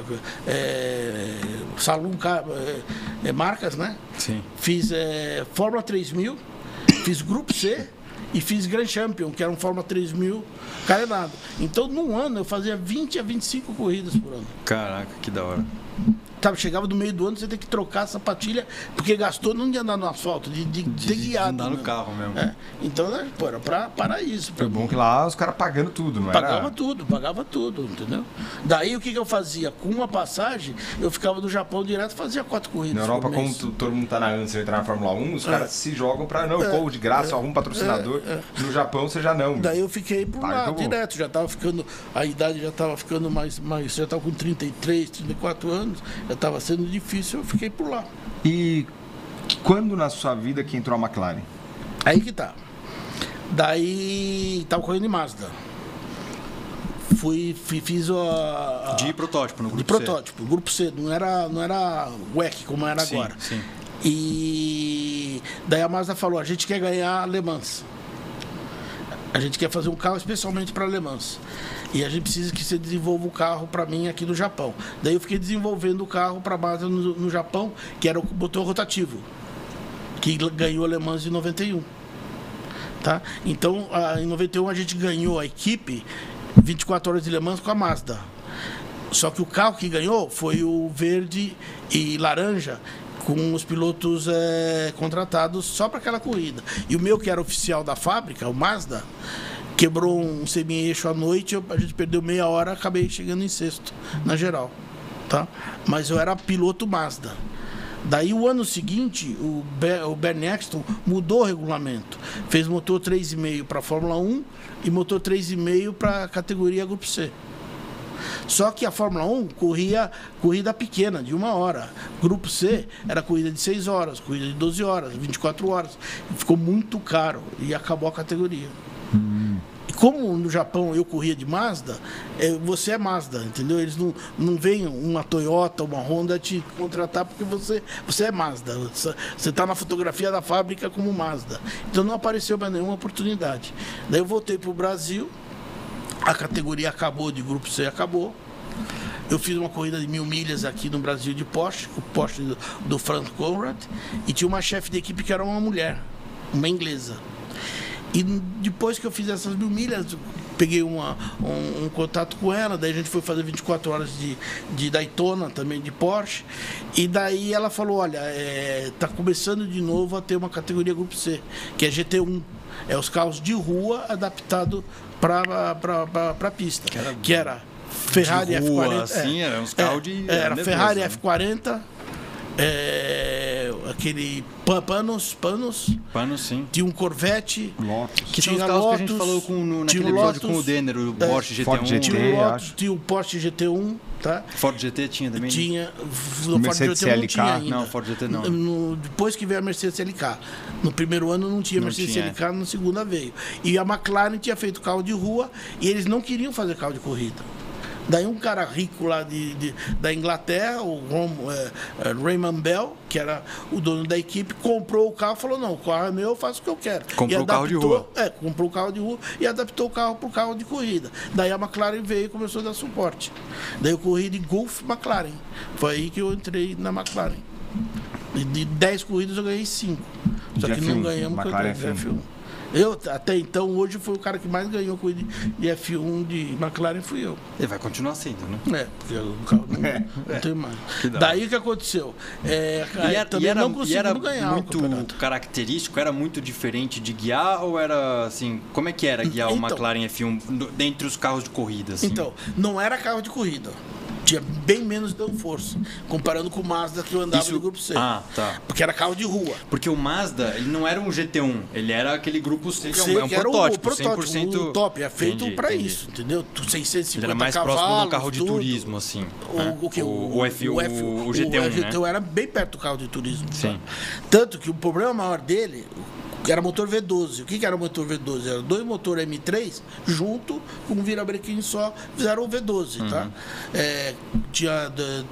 Salão marcas, né? Sim. Fiz Fórmula 3000, fiz Grupo C e fiz Grand Champion, que era um Fórmula 3000 carenado. Então, num ano, eu fazia 20 a 25 corridas por ano. Caraca, que da hora. Sabe, chegava no meio do ano, você tem que trocar a sapatilha, porque gastou não de andar no asfalto, de guiado. De andar no carro mesmo. Então, era para isso. Foi bom que lá os caras pagando tudo, não pagava tudo, entendeu? Daí, o que eu fazia? Com uma passagem, eu ficava do Japão direto e fazia 4 corridas. Na Europa, como todo mundo tá na ânsia de entrar na Fórmula 1, os caras se jogam para eu corro de graça, algum patrocinador. No Japão, você já não. Daí eu fiquei por lá, direto. Já tava ficando, a idade já estava ficando mais, já estava com 33, 34 anos, já estava sendo difícil, eu fiquei por lá. E quando na sua vida que entrou a McLaren? Aí que tá. Daí estava correndo em Mazda. Fiz de protótipo no grupo C. De protótipo, grupo C, não era WEC como era agora. Sim. E daí a Mazda falou: a gente quer ganhar Le Mans. A gente quer fazer um carro especialmente para Le Mans. E a gente precisa que você desenvolva o carro para mim aqui no Japão. Daí eu fiquei desenvolvendo o carro para a Mazda no Japão, que era o motor rotativo, que ganhou Le Mans em 91. Tá? Então, em 91 a gente ganhou a equipe 24 horas de Le Mans com a Mazda. Só que o carro que ganhou foi o verde e laranja, com os pilotos contratados só para aquela corrida. E o meu, que era oficial da fábrica, o Mazda, quebrou um semi-eixo à noite, a gente perdeu meia hora, acabei chegando em sexto na geral. tá? Mas eu era piloto Mazda. Daí, o ano seguinte, o Bernie Eccleston mudou o regulamento. Fez motor 3,5 para a Fórmula 1 e motor 3,5 para a categoria Grupo C. Só que a Fórmula 1 corria corrida pequena, de 1 hora. Grupo C era corrida de 6 horas, corrida de 12 horas, 24 horas. Ficou muito caro e acabou a categoria. E como no Japão eu corria de Mazda, você é Mazda, entendeu? Eles não veem uma Toyota, uma Honda te contratar porque você é Mazda. Você está na fotografia da fábrica como Mazda. Então não apareceu mais nenhuma oportunidade. Daí eu voltei para o Brasil, a categoria acabou, de Grupo C acabou. Eu fiz uma corrida de 1.000 milhas aqui no Brasil de Porsche, o Porsche do Frank Conrad, e tinha uma chefe de equipe que era uma mulher, uma inglesa. E depois que eu fiz essas 1.000 milhas, peguei um contato com ela, daí a gente foi fazer 24 horas de Daytona, também de Porsche, e daí ela falou, olha, tá começando de novo a ter uma categoria Grupo C, que é GT1, é os carros de rua adaptados para pista, que era Ferrari de rua, F40, assim, era uns carros de... era nervoso, Ferrari né? F40, aquele Panos, sim. tinha um Corvette, Lotus. Que são os tinha carros que a Lotus, gente falou tinha naquele o episódio com o Lotus, Denner, o Porsche GT1. Ford GT. tinha o Lotus, acho. tinha o Porsche GT1, tá? Ford GT tinha também? Tinha, o Ford Mercedes GT1 não CLK? tinha ainda. Não, Ford GT não. Depois que veio a Mercedes CLK. No primeiro ano não tinha Não Mercedes tinha, CLK, no segundo veio. E a McLaren tinha feito carro de rua e eles não queriam fazer carro de corrida. Daí um cara rico lá da Inglaterra, o Raymond Bell, que era o dono da equipe, comprou o carro e falou, não, o carro é meu, eu faço o que eu quero. Comprou o carro de rua. Comprou o carro de rua e adaptou o carro para o carro de corrida. Daí a McLaren veio e começou a dar suporte. Daí eu corri de Gulf McLaren. Foi aí que eu entrei na McLaren. De 10 corridas eu ganhei 5. Só que não ganhamos porque eu McLaren ganhei F1. Eu, até então, hoje foi o cara que mais ganhou corrida de F1 de McLaren, fui eu. Ele vai continuar sendo, né? Porque o carro não tem mais. Daí o que aconteceu? Também não conseguimos ganhar muito o campeonato. característico, era muito diferente de guiar ou era assim, como é que era guiar o McLaren F1 dentre os carros de corrida? Assim? Então, não era carro de corrida. Tinha bem menos downforce, comparando com o Mazda que eu andava no Grupo C. Ah, tá. Porque era carro de rua. Porque o Mazda, ele não era um GT1, ele era aquele Grupo C, que é um era protótipo, o protótipo, 100%... o top, é feito para entendi. isso, entendeu? 650 Ele era mais cavalos, próximo do carro de tudo. turismo, assim. O GT1, o GT1 né? era bem perto do carro de turismo. Sim. Tá? Tanto que o problema maior dele era motor V12. O que era o motor V12? Era 2 motores M3 junto com um virabrequim só, fizeram o V12, tá? Tinha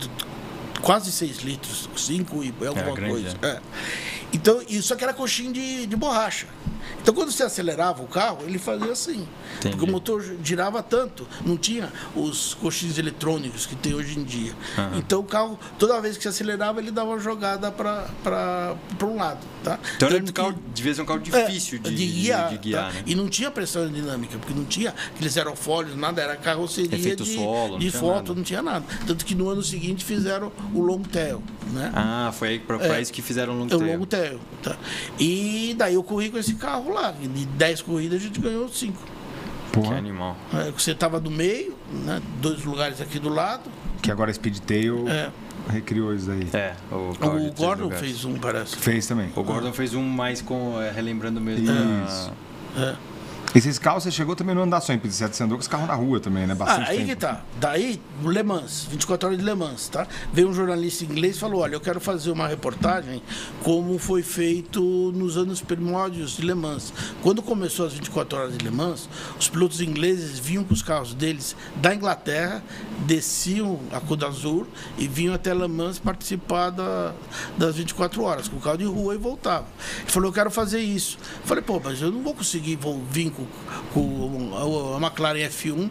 quase 6 litros, 5 e alguma grande, coisa. Então, só que era coxinha de borracha. Então, quando você acelerava o carro, ele fazia assim. Entendi. Porque o motor girava tanto, não tinha os coxins eletrônicos que tem hoje em dia. Então, o carro, toda vez que você acelerava, ele dava uma jogada para um lado. Tá? Então, Tanto devia ser um carro difícil de guiar, tá? né? E não tinha pressão aerodinâmica, porque não tinha aqueles aerofólios, nada, era carroceria Efeito solo, de não tinha foto, nada. não tinha nada. Tanto que no ano seguinte fizeram o long tail, né? Ah, foi aí pra isso que fizeram o long É o tail. long tail, tá? E daí eu corri com esse carro lá. De 10 corridas a gente ganhou 5. Que animal. Você estava no meio, né? 2 lugares aqui do lado. Que agora a Speedtail recriou isso aí. O carro de O 3 Gordon lugares. fez um, parece. Fez também. O Gordon fez um mais com relembrando mesmo. Isso. Esses carros, você chegou também no andar só em pista, você andou com os carros na rua também, né? Bastante Aí tempo. que tá. Daí, o Le Mans, 24 horas de Le Mans, tá? Veio um jornalista inglês e falou, olha, eu quero fazer uma reportagem como foi feito nos anos primórdios de Le Mans. Quando começou as 24 horas de Le Mans, os pilotos ingleses vinham com os carros deles da Inglaterra, desciam a Côte d'Azur e vinham até Le Mans participar das 24 horas, com o carro de rua e voltavam. Ele falou, eu quero fazer isso. Eu falei, pô, mas eu não vou conseguir vir com a McLaren F1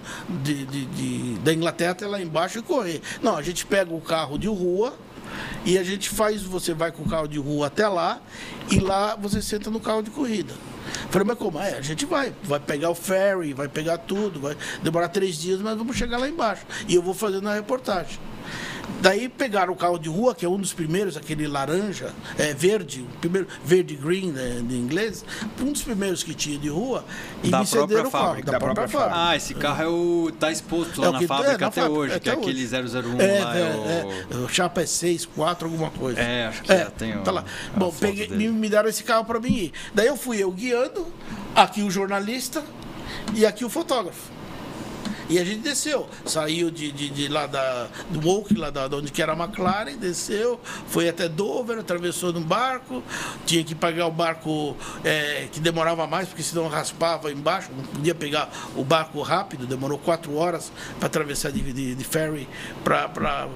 da Inglaterra até lá embaixo e correr. Não, a gente pega o carro de rua e a gente você vai com o carro de rua até lá e lá você senta no carro de corrida. Falei, mas como? A gente vai pegar o ferry, vai pegar tudo, vai demorar 3 dias, mas vamos chegar lá embaixo. E eu vou fazendo a reportagem. Daí pegaram o carro de rua, que é um dos primeiros, aquele laranja, verde, o primeiro, verde green, né, em inglês, um dos primeiros que tinha de rua, e Da me cederam o carro. fábrica, Da própria fábrica. Ah, esse carro tá exposto lá É o na que- fábrica na até fábrica, hoje, que é até aquele hoje. 001 lá. O chapa é 6, 4, alguma coisa. Acho que já tem tá lá. a Bom, foto dele. me deram esse carro para mim ir. Daí eu fui guiando, aqui o jornalista e aqui o fotógrafo. E a gente desceu, saiu de lá do Oak, lá de onde que era a McLaren, desceu, foi até Dover, atravessou no barco, tinha que pagar o barco que demorava mais, porque senão raspava embaixo, não podia pegar o barco rápido, demorou 4 horas para atravessar de ferry para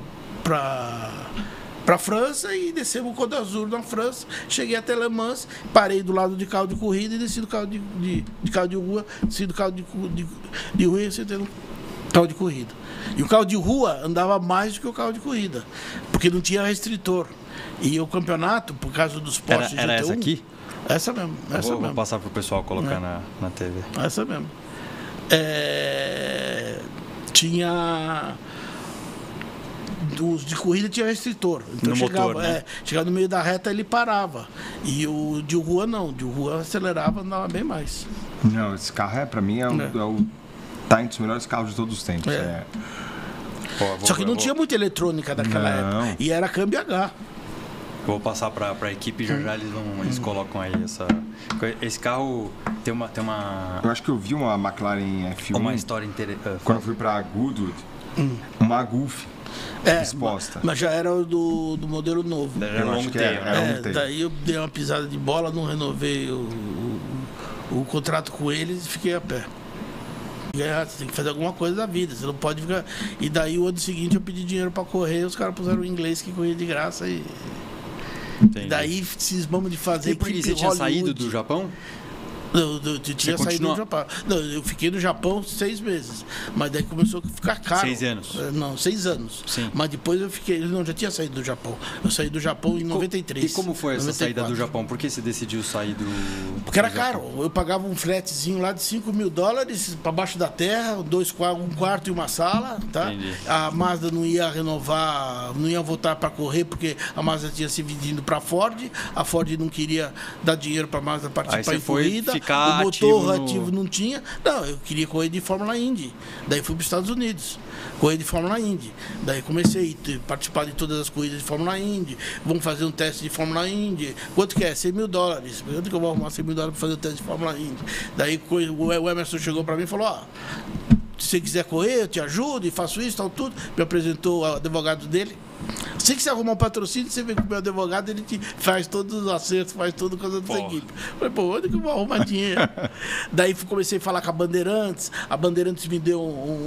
França e descemos o Côte d'Azur na França. Cheguei até Le Mans, parei do lado de carro de corrida e desci do carro de carro de rua, desci do carro de rua e sentei no carro de corrida. E o carro de rua andava mais do que o carro de corrida, porque não tinha restritor. E o campeonato, por causa dos postes Era GT1, essa aqui? Essa mesmo. Vou passar pro pessoal colocar na TV. Essa mesmo. Tinha... Os de corrida tinha restritor. Então No chegava, motor, né? chegava no meio da reta, ele parava. E o de rua não. O de rua acelerava, andava bem mais. Não, esse carro pra mim tá entre os melhores carros de todos os tempos. Só que não tinha muita eletrônica naquela época. E era câmbio H. Vou passar para a equipe, já eles colocam aí esse carro tem uma Eu acho que eu vi uma McLaren F1 uma história interessante. quando eu fui para Goodwood, uma Golf exposta. Mas já era do modelo novo. Era long tail, né? Daí eu dei uma pisada de bola, não renovei o contrato com eles e fiquei a pé. Você tem que fazer alguma coisa da vida, você não pode ficar. E daí o ano seguinte eu pedi dinheiro para correr, os caras puseram o inglês que corria de graça e. Entendi. E daí cismamos de fazer. E por que você tinha saído do Japão? Eu tinha saído do Japão. Não, eu fiquei no Japão 6 meses. Mas daí começou a ficar caro. 6 anos? Não, 6 anos. Sim. Mas depois eu fiquei. Não, já tinha saído do Japão. Eu saí do Japão em 93. E como foi essa 94. saída do Japão? Por que você decidiu sair do. Porque era caro. Eu pagava um fretezinho lá de $5.000 para baixo da terra, um quarto e uma sala. Tá? Entendi. A Mazda não ia renovar, não ia voltar para correr, porque a Mazda tinha se vendido para a Ford. A Ford não queria dar dinheiro para a Mazda participar em corrida. Ficar o motor ativo não tinha. Não, eu queria correr de Fórmula Indy. Daí fui para os Estados Unidos, correr de Fórmula Indy. Daí comecei a participar de todas as corridas de Fórmula Indy. Vamos fazer um teste de Fórmula Indy. Quanto que é? $100.000. Quanto que eu vou arrumar $100.000 para fazer o teste de Fórmula Indy? Daí o Emerson chegou para mim e falou: se você quiser correr, eu te ajudo e faço isso, tal, tudo. Me apresentou o advogado dele. Assim que você arrumar um patrocínio, você vem com o meu advogado, ele te faz todos os acertos, faz tudo com a sua equipe. Eu falei, onde que eu vou arrumar dinheiro? Daí comecei a falar com a Bandeirantes me deu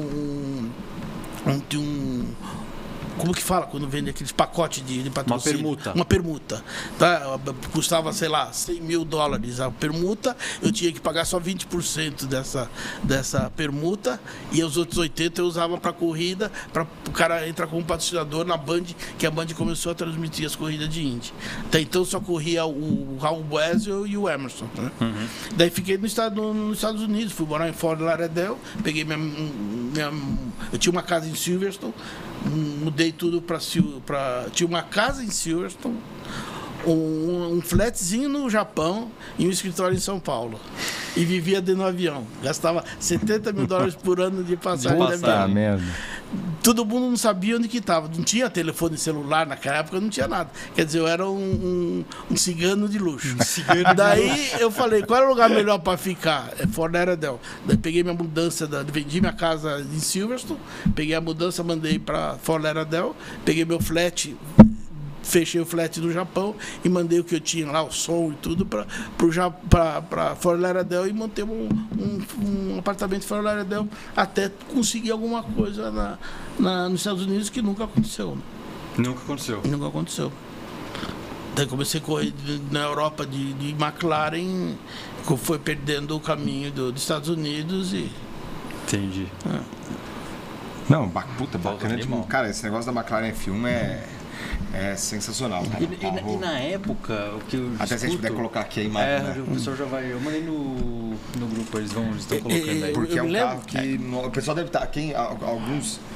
como que fala quando vende aqueles pacotes de patrocínio? Uma permuta. Tá? Custava, sei lá, $100.000 a permuta. Eu tinha que pagar só 20% dessa permuta e os outros 80% eu usava para corrida, para o cara entrar como patrocinador na Band, que a Band começou a transmitir as corridas de Indy. Até então só corria o Raul Boesel e o Emerson. Né? Uhum. Daí fiquei nos Estados Unidos, fui morar em Fort Lauderdale, peguei eu tinha uma casa em Silverstone, mudei tudo para tinha uma casa em Silverstone, um flatzinho no Japão e um escritório em São Paulo. E vivia dentro do avião. Gastava $70.000 por ano de passagem de avião. Merda. Todo mundo não sabia onde que estava. Não tinha telefone celular naquela época, não tinha nada. Quer dizer, eu era um cigano de luxo. Daí eu falei, qual era o lugar melhor para ficar? Fort Lauderdale. Daí peguei minha mudança, vendi minha casa em Silverstone, peguei a mudança, mandei para Fort Lauderdale, peguei meu flat, fechei o flat do Japão e mandei o que eu tinha lá, o som e tudo, para Fort Lauderdale e montei um apartamento em Fort Lauderdale até conseguir alguma coisa nos Estados Unidos, que nunca aconteceu. Nunca aconteceu? Nunca aconteceu. Daí comecei a correr na Europa de McLaren, foi perdendo o caminho dos Estados Unidos e... Entendi. Não, puta, bacana. Tipo, cara, esse negócio da McLaren F1 é sensacional. E na época, o que eu até se a gente puder colocar aqui a imagem, né? O pessoal já vai... Eu mandei no grupo, eles estão colocando aí. Porque é um carro que... O pessoal deve estar... alguns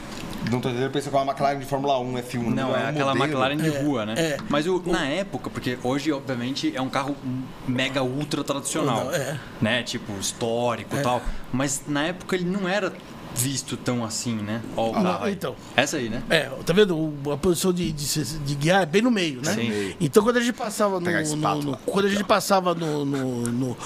Não tô entendendo, pensa que é uma McLaren de Fórmula 1, F1. Não, é aquela modelo. McLaren de rua, né? Mas na época, porque hoje, obviamente, é um carro mega ultra tradicional. Né? Tipo, histórico e tal. Mas na época ele não era visto tão assim, né? Ó, o carro aí. Então. Essa aí, né? Tá vendo? A posição de guiar é bem no meio, né? Sim. Então quando a gente passava Quando a gente passava no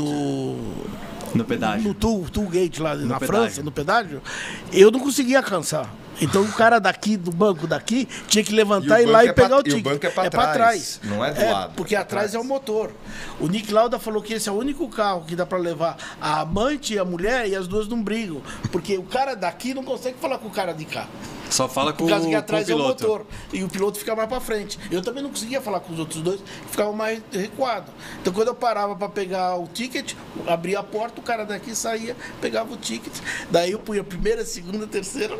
pedágio. No toll gate lá na pedágio. França, no pedágio, eu não conseguia alcançar. Então o cara daqui, do banco daqui, tinha que levantar e ir lá e pegar o ticket. E o banco é pra trás. Não é do lado. Porque atrás é o motor. O Nick Lauda falou que esse é o único carro que dá pra levar a amante e a mulher e as duas não brigam. Porque o cara daqui não consegue falar com o cara de cá. Só fala com Por causa que o atrás é o piloto. motor. E o piloto fica mais pra frente. Eu também não conseguia falar com os outros dois, ficava mais recuado. Então quando eu parava pra pegar o ticket, abria a porta, o cara daqui saía, pegava o ticket. Daí eu punha a primeira, segunda, terceira.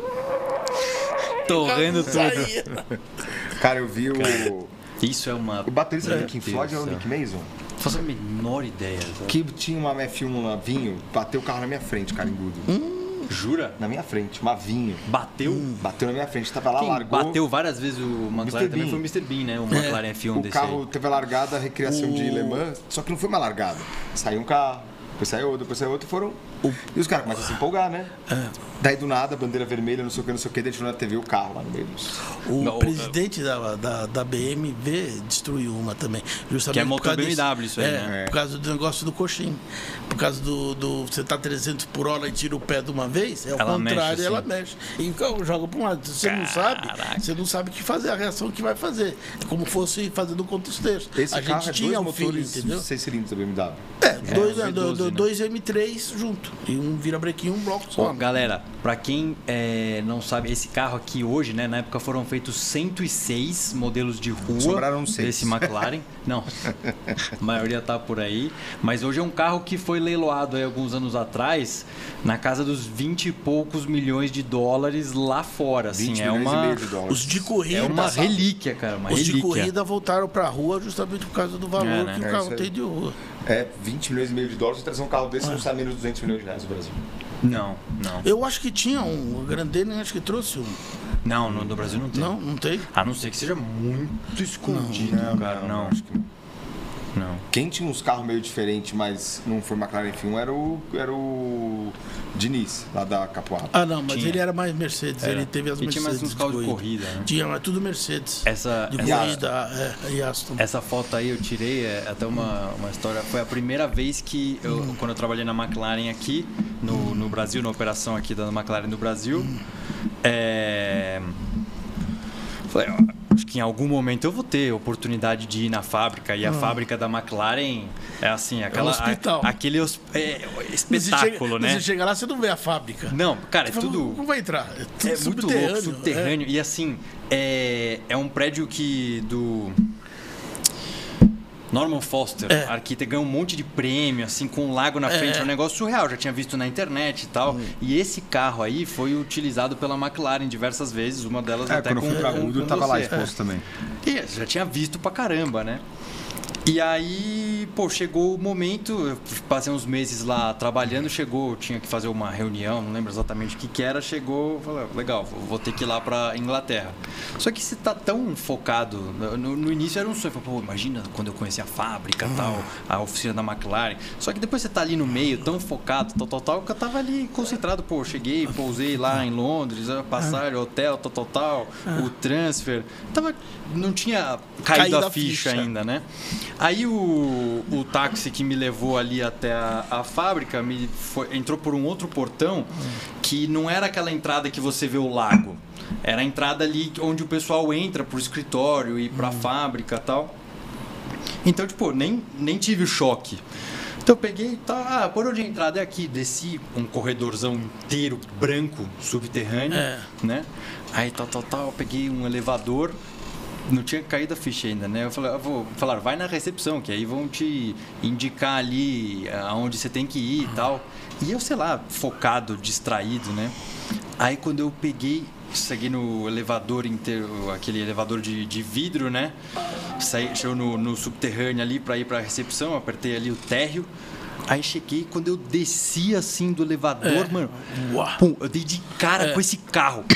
Torrendo tudo. Saía. Cara, eu vi Isso é uma... o baterista do Pink Deus Floyd é o do céu. Nick Mason. Não faço a menor ideia. Que tinha uma F1 lá, vinho, bateu o carro na minha frente, carimbudo. Jura? Na minha frente, uma vinho. Bateu? Bateu na minha frente, tava lá, Quem largou. bateu várias vezes o McLaren Mr. também Bean. foi o Mr. Bean, né? O McLaren F1 O desse carro aí. teve a largada, a recriação de Le Mans, só que não foi uma largada. Saiu um carro, depois saiu outro e foram. E os caras começam a se empolgar, né? Daí do nada, bandeira vermelha, não sei o que, deixou na TV o carro lá no meio disso. O presidente da BMW destruiu uma também. Justamente Que é por motor causa BMW isso aí, né? Por causa do negócio do coxim. Por causa do você tá 300 por hora e tira o pé de uma vez, é o Ela contrário, mexe, ela assim. mexe. E então joga para um lado. Você não sabe o que fazer, a reação que vai fazer. É como fosse fazendo um contexto. Esse A carro gente é tinha dois um feeling, motores entendeu? 6 cilindros da BMW. V12, né? Dois M3 junto. E um virabrequim, um bloco só. Ó, galera, pra quem não sabe, esse carro aqui hoje, né? Na época foram feitos 106 modelos de rua Sobraram 6. desse McLaren. Não, a maioria tá por aí. Mas hoje é um carro que foi leiloado aí alguns anos atrás na casa dos 20 e poucos milhões de dólares lá fora. Assim, 20 é milhões e uma, meio de dólares. Os de corrida. é uma relíquia, cara. Uma Os relíquia. de corrida voltaram pra rua justamente por causa do valor né? que o É carro isso aí. tem de rua. 20 milhões e meio de dólares, você trazer um carro desse não sai menos de 200 milhões de reais no Brasil. Não. Eu acho que tinha um. O Grandene acho que trouxe um. Não, no Brasil não tem. Não tem. A não ser que seja muito escondido, cara. Não. acho que não. Não. Quem tinha uns carros meio diferentes, mas não foi McLaren F1, era o Diniz, lá da Capoada. Ah, não, mas Tinha. ele era mais Mercedes. Era. Ele teve as E tinha mais Mercedes. uns carros de corrida, né? Tinha, mas tudo Mercedes. Essa, De essa, corrida, e Aston. essa foto aí eu tirei, até uma história. Foi a primeira vez que, quando eu trabalhei na McLaren aqui, no Brasil, na operação aqui da McLaren no Brasil, falei, ó, acho que em algum momento eu vou ter oportunidade de ir na fábrica. E a fábrica da McLaren é assim, hospital. aquele espetáculo, né? Você chega lá, você não vê a fábrica. Não, cara, é Você fala, tudo... Não vai entrar. É tudo É muito louco, subterrâneo. E assim, é um prédio que do Norman Foster, arquiteto, ganhou um monte de prêmio, assim, com um lago na frente. É um negócio surreal, já tinha visto na internet e tal. E esse carro aí foi utilizado pela McLaren diversas vezes, uma delas até quando com, eu fui pra com Gudo, tava você. lá exposto também. E já tinha visto pra caramba, né? E aí, pô, chegou o momento, eu passei uns meses lá trabalhando, chegou, tinha que fazer uma reunião, não lembro exatamente o que era, chegou, falei, legal, vou ter que ir lá pra Inglaterra. Só que você tá tão focado, no início era um sonho, pô, imagina quando eu conheci a fábrica, tal, a oficina da McLaren. Só que depois você tá ali no meio, tão focado, tal, que eu tava ali concentrado, pô, cheguei, pousei lá em Londres, a passagem, hotel, tal, o transfer, não tinha caído a ficha ainda, né? Aí o táxi que me levou ali até a fábrica entrou por um outro portão que não era aquela entrada que você vê o lago. Era a entrada ali onde o pessoal entra pro escritório e pra fábrica e tal. Então, tipo, nem tive o choque. Então eu peguei e tá, por onde a entrada é aqui. Desci um corredorzão inteiro branco, subterrâneo, né? Aí peguei um elevador. Não tinha caído a ficha ainda, né? Eu falei, falaram, vai na recepção, que aí vão te indicar ali aonde você tem que ir e tal. E eu, sei lá, focado, distraído, né? Aí quando eu segui no elevador inteiro, aquele elevador de vidro, né? Chegou no subterrâneo ali pra ir pra recepção, apertei ali o térreo. Aí cheguei, quando eu desci assim do elevador, mano, pum, eu dei de cara com esse carro.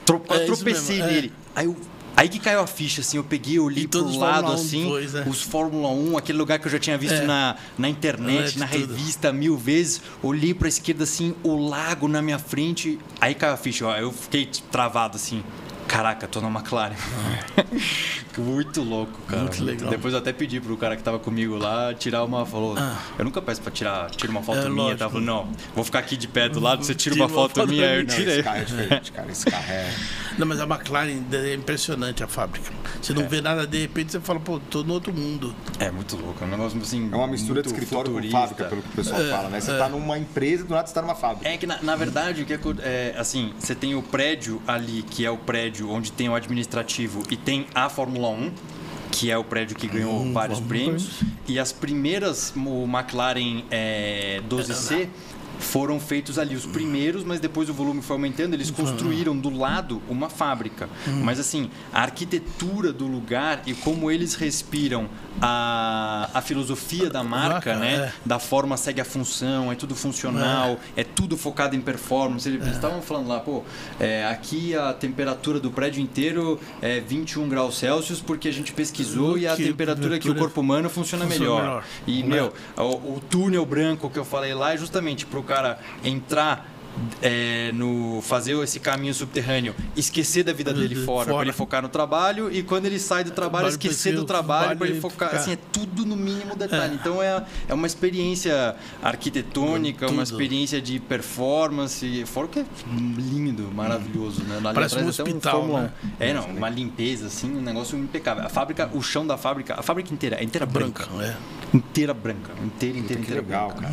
tropecei nele. Aí que caiu a ficha, assim, eu peguei, eu li pro lado, assim, os Fórmula 1, aquele lugar que eu já tinha visto na internet, na revista 1000 vezes, olhei pra esquerda, assim, o lago na minha frente, aí caiu a ficha, ó, eu fiquei travado, assim, caraca, tô na McLaren. Muito louco, cara. Muito legal. Depois eu até pedi pro cara que tava comigo lá tirar uma... Falou, eu nunca peço pra tira uma foto minha. Tava falando, não, vou ficar aqui de pé do lado, você tira uma foto minha, eu tirei. Esse carro é diferente, cara. Esse carro é... Não, mas a McLaren é impressionante, a fábrica. Você não vê nada, de repente você fala, pô, tô no outro mundo. É muito louco, é um negócio assim... É uma mistura de escritório com fábrica, pelo que o pessoal fala, né? Você tá numa empresa, do nada você tá numa fábrica. É que, na verdade, o que assim, você tem o prédio ali, que é o prédio onde tem o administrativo, e tem a Fórmula 1, que é o prédio que ganhou vários prêmios. E as primeiras, o McLaren 12C, foram feitos ali os primeiros, mas depois o volume foi aumentando, eles construíram do lado uma fábrica. Mas assim, a arquitetura do lugar e como eles respiram a filosofia da marca, né? Da forma segue a função, é tudo funcional, é tudo focado em performance. Eles estavam falando lá, pô, aqui a temperatura do prédio inteiro é 21 graus Celsius porque a gente pesquisou e a temperatura que o corpo humano funciona melhor. E, o túnel branco que eu falei lá é justamente para o cara entrar fazer esse caminho subterrâneo, esquecer da vida dele fora, para ele focar no trabalho, e quando ele sai do trabalho, esquecer do trabalho para ele focar. Assim, é tudo no mínimo detalhe. Então é uma experiência arquitetônica, uma experiência de performance, fora que é lindo, maravilhoso, né? Parece um hospital, né? Uma limpeza, assim, um negócio impecável. A fábrica, o chão da fábrica, a fábrica inteira, é inteira branca. Inteira branca, inteira legal, branca.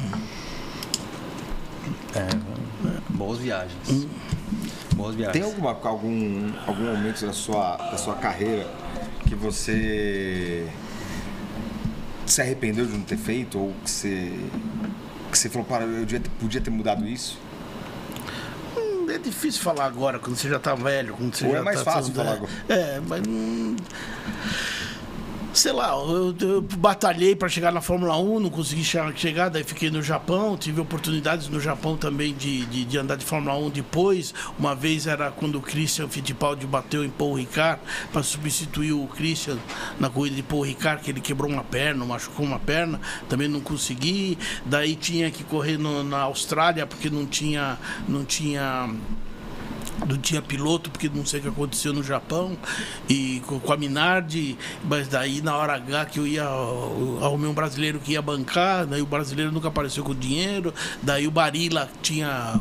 Cara. Boas viagens. Boas viagens. Tem algum momento da sua carreira que você se arrependeu de não ter feito, ou que você falou, para, eu podia ter mudado isso? É difícil falar agora, quando você já tá velho, quando você ou já é mais fácil falar agora? Mas sei lá, eu batalhei para chegar na Fórmula 1, não consegui chegar, daí fiquei no Japão, tive oportunidades no Japão também de andar de Fórmula 1 depois. Uma vez era quando o Christian Fittipaldi bateu em Paul Ricard para substituir o Christian na corrida de Paul Ricard, que ele quebrou uma perna, machucou uma perna, também não consegui. Daí tinha que correr na Austrália porque não tinha piloto, porque não sei o que aconteceu no Japão, e com a Minardi, mas daí na hora H que eu arrumei um brasileiro que ia bancar, daí o brasileiro nunca apareceu com dinheiro, daí o Barilla tinha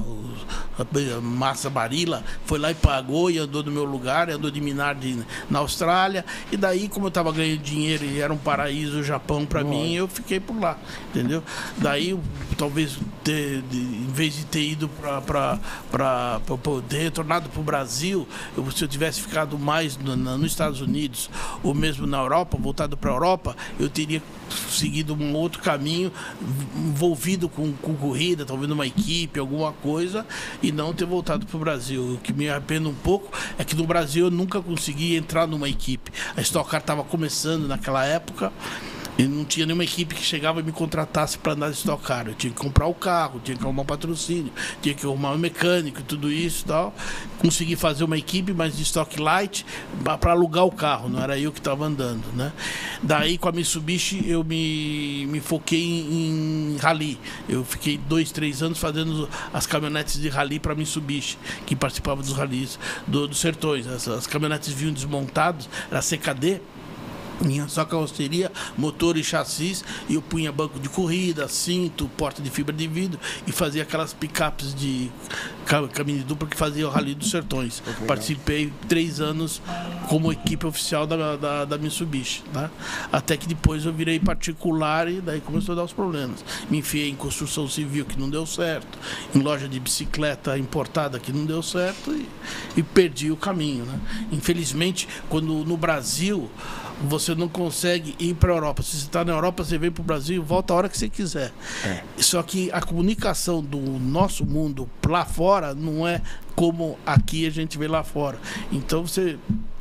Massa Barilla, foi lá e pagou e andou no meu lugar, andou de Minardi na Austrália, e daí como eu estava ganhando dinheiro e era um paraíso o Japão para mim, eu fiquei por lá, entendeu? Daí talvez em vez de ter ido para ter retornado para o Brasil, se eu tivesse ficado mais nos Estados Unidos ou mesmo na Europa, voltado para a Europa, eu teria seguido um outro caminho envolvido com corrida, talvez numa equipe, alguma coisa, e não ter voltado para o Brasil. O que me arrependo um pouco é que no Brasil eu nunca consegui entrar numa equipe. A Stock Car estava começando naquela época e não tinha nenhuma equipe que chegava e me contratasse para andar de Stock Car. Eu tinha que comprar o carro, tinha que arrumar um patrocínio, tinha que arrumar um mecânico, tudo isso e tal. Consegui fazer uma equipe, mas de Stock Light, para alugar o carro, não era eu que estava andando, né? Daí com a Mitsubishi eu me foquei em rally. Eu fiquei 2-3 anos fazendo as caminhonetes de rally para a Mitsubishi, que participava dos rallies dos Sertões. As caminhonetes vinham desmontadas, era CKD, minha só carroceria, motor e chassis, e eu punha banco de corrida, cinto, porta de fibra de vidro, e fazia aquelas picapes de caminho dupla que fazia o Rally dos Sertões. Participei 3 anos como equipe oficial da Mitsubishi, tá? Até que depois eu virei particular e daí começou a dar os problemas. Me enfiei em construção civil, que não deu certo, em loja de bicicleta importada, que não deu certo, e perdi o caminho, né? Infelizmente, quando no Brasil você não consegue ir para a Europa. Se você está na Europa, você vem para o Brasil e volta a hora que você quiser. Só que a comunicação do nosso mundo lá fora não é como aqui a gente vê lá fora. Então você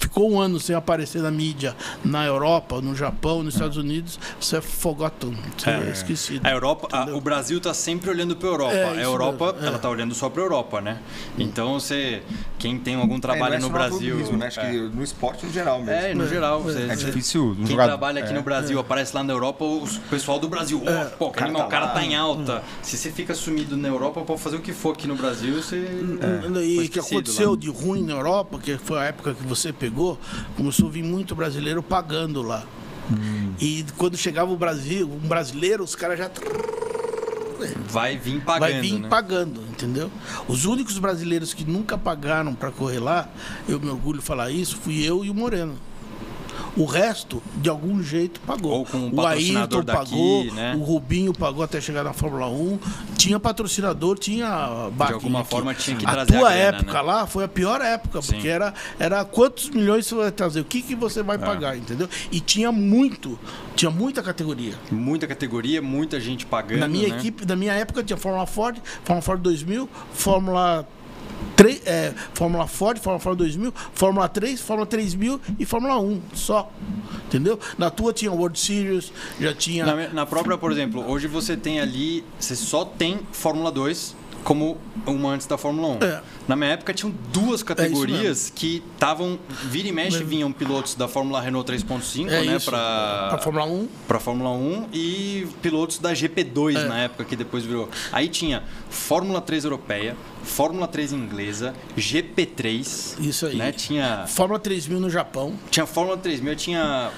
ficou um ano sem aparecer na mídia na Europa, no Japão, nos Estados Unidos, você é fogatão, você é esquecido. A Europa, o Brasil está sempre olhando para a Europa. A Europa, ela está olhando só para a Europa, né? Então, quem tem algum trabalho no Brasil... Né? Acho que no esporte no geral mesmo. No geral. É difícil. Quem trabalha aqui no Brasil, aparece lá na Europa, o pessoal do Brasil. Pô, que animal, o cara tá em alta. Se você fica sumido na Europa, pode fazer o que for aqui no Brasil, você... E o que aconteceu de ruim na Europa, que foi a época que você pegou, começou a vir muito brasileiro pagando lá. E quando chegava o Brasil, um brasileiro, os caras já... Vai vir pagando, pagando, entendeu? Os únicos brasileiros que nunca pagaram para correr lá, eu me orgulho de falar isso, fui eu e o Moreno. O resto, de algum jeito, pagou. Ou com um o Ayrton pagou, né? O Rubinho pagou até chegar na Fórmula 1. Tinha patrocinador, tinha backing. De alguma forma tinha que trazer a tua grana, época, né? Lá foi a pior época, porque era quantos milhões você vai trazer, o que você vai pagar, entendeu? E tinha muita categoria. Muita categoria, muita gente pagando, na minha equipe, na minha época tinha Fórmula Ford 2000, Fórmula Ford, Fórmula Ford 2000, Fórmula 3, Fórmula 3000 e Fórmula 1, só. Entendeu? Na tua tinha World Series, já tinha... Na própria, por exemplo, hoje você tem ali, você só tem Fórmula 2 como uma antes da Fórmula 1. Na minha época tinham duas categorias que estavam, vira e mexe, vinham pilotos da Fórmula Renault 3.5, né, para Fórmula 1. Para Fórmula 1 e pilotos da GP2 na época, que depois virou. Aí tinha Fórmula 3 europeia, Fórmula 3 inglesa, GP3. Isso aí. Né, tinha Fórmula 3000 no Japão. Tinha Fórmula 3000, tinha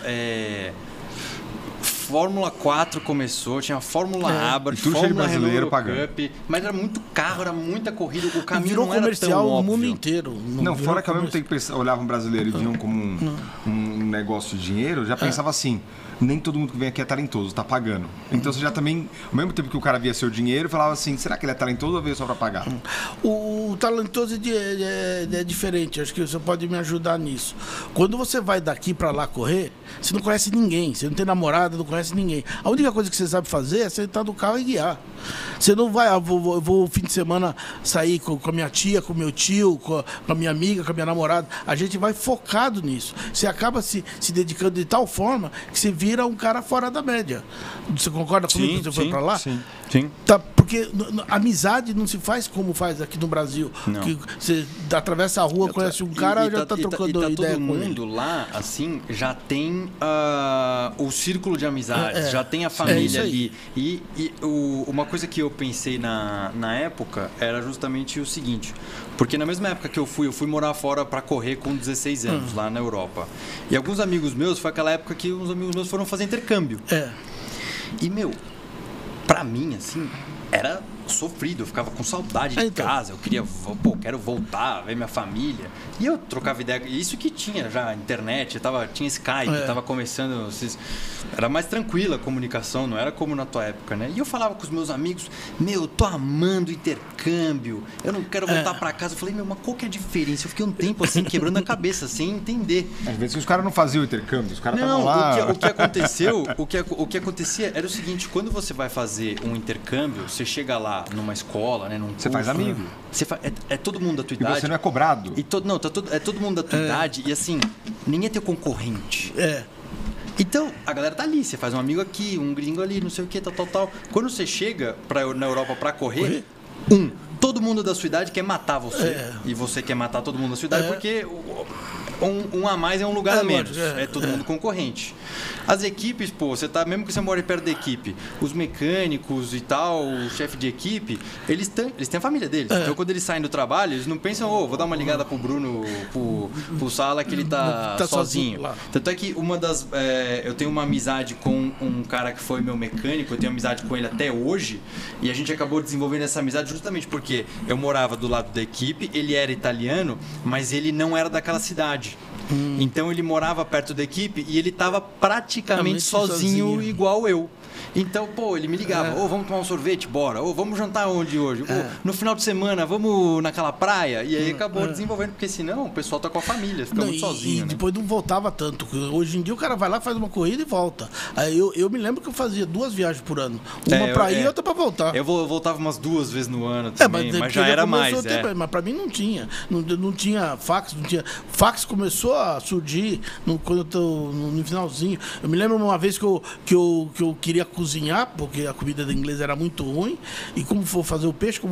Fórmula 4 começou, tinha Fórmula Abarth, Fórmula brasileiro pagando. Cup, mas era muito carro, era muita corrida, o caminho virou não era comercial tão no mundo inteiro. Não, fora que ao mesmo tempo olhavam um brasileiro e viam como um negócio de dinheiro, já pensava assim, nem todo mundo que vem aqui é talentoso, tá pagando. Então você já também, ao mesmo tempo que o cara via seu dinheiro, falava assim, será que ele é talentoso ou veio só para pagar? O talentoso é diferente, acho que você pode me ajudar nisso. Quando você vai daqui para lá correr, você não conhece ninguém, você não tem namorada, não conhece ninguém. A única coisa que você sabe fazer é sentar no carro e guiar. Você não vai, vou fim de semana sair com a minha tia, com o meu tio, com a minha amiga, com a minha namorada. A gente vai focado nisso. Você acaba se dedicando de tal forma que você vira um cara fora da média. Você concorda comigo que você foi para lá? Sim. Tá, porque amizade não se faz como faz aqui no Brasil. Não. Que você atravessa a rua, conhece um cara, já tá trocando ideia com ele. Todo mundo lá, assim, já tem o círculo de amizades, já tem a família ali. E uma coisa que eu pensei na época era justamente o seguinte, porque na mesma época que eu fui morar fora para correr com 16 anos, lá na Europa. E alguns amigos meus, foi aquela época que uns amigos meus foram fazer intercâmbio. E, pra mim, assim, era sofrido, eu ficava com saudade de casa, eu queria, quero voltar, ver minha família. E eu trocava ideia, isso que tinha já internet, tinha Skype, tava começando, era mais tranquila a comunicação, não era como na tua época, né? E eu falava com os meus amigos, eu tô amando intercâmbio, eu não quero voltar pra casa. Eu falei, mas qual que é a diferença? Eu fiquei um tempo assim, quebrando a cabeça, sem entender. Às vezes os caras não faziam intercâmbio, os caras estavam lá. O que acontecia era o seguinte, quando você vai fazer um intercâmbio, você chega lá numa escola, né, você faz amigo. É todo mundo da tua idade. E você não é cobrado. É todo mundo da tua idade e assim, ninguém é teu concorrente. Então, a galera tá ali, você faz um amigo aqui, um gringo ali, não sei o que, tal. Quando você chega na Europa pra correr, todo mundo da sua idade quer matar você. E você quer matar todo mundo da sua idade porque um a mais é um lugar a menos. É todo mundo concorrente. As equipes, você tá, mesmo que você more perto da equipe, os mecânicos e tal, o chefe de equipe, eles têm a família deles. Então, quando eles saem do trabalho, eles não pensam, vou dar uma ligada pro Bruno, pro Sala, que ele tá sozinho. Tanto é que eu tenho uma amizade com um cara que foi meu mecânico, eu tenho amizade com ele até hoje, e a gente acabou desenvolvendo essa amizade justamente porque eu morava do lado da equipe, ele era italiano, mas ele não era daquela cidade. Então ele morava perto da equipe e ele estava praticamente sozinho igual eu. Então, pô, ele me ligava, vamos tomar um sorvete, bora, vamos jantar onde hoje? No final de semana, vamos naquela praia? E aí acabou desenvolvendo, porque senão o pessoal tá com a família, fica muito sozinho, e né? depois não voltava tanto. Hoje em dia o cara vai lá, faz uma corrida e volta. Aí eu me lembro que eu fazia 2 viagens por ano. Uma pra ir e outra pra voltar. Eu voltava umas 2 vezes no ano também, mas já era mais. Mas pra mim não tinha. Não tinha fax, não tinha. Fax começou a surgir quando eu tô no finalzinho. Eu me lembro uma vez que eu queria cozinhar, porque a comida da inglesa era muito ruim. E como vou fazer o peixe,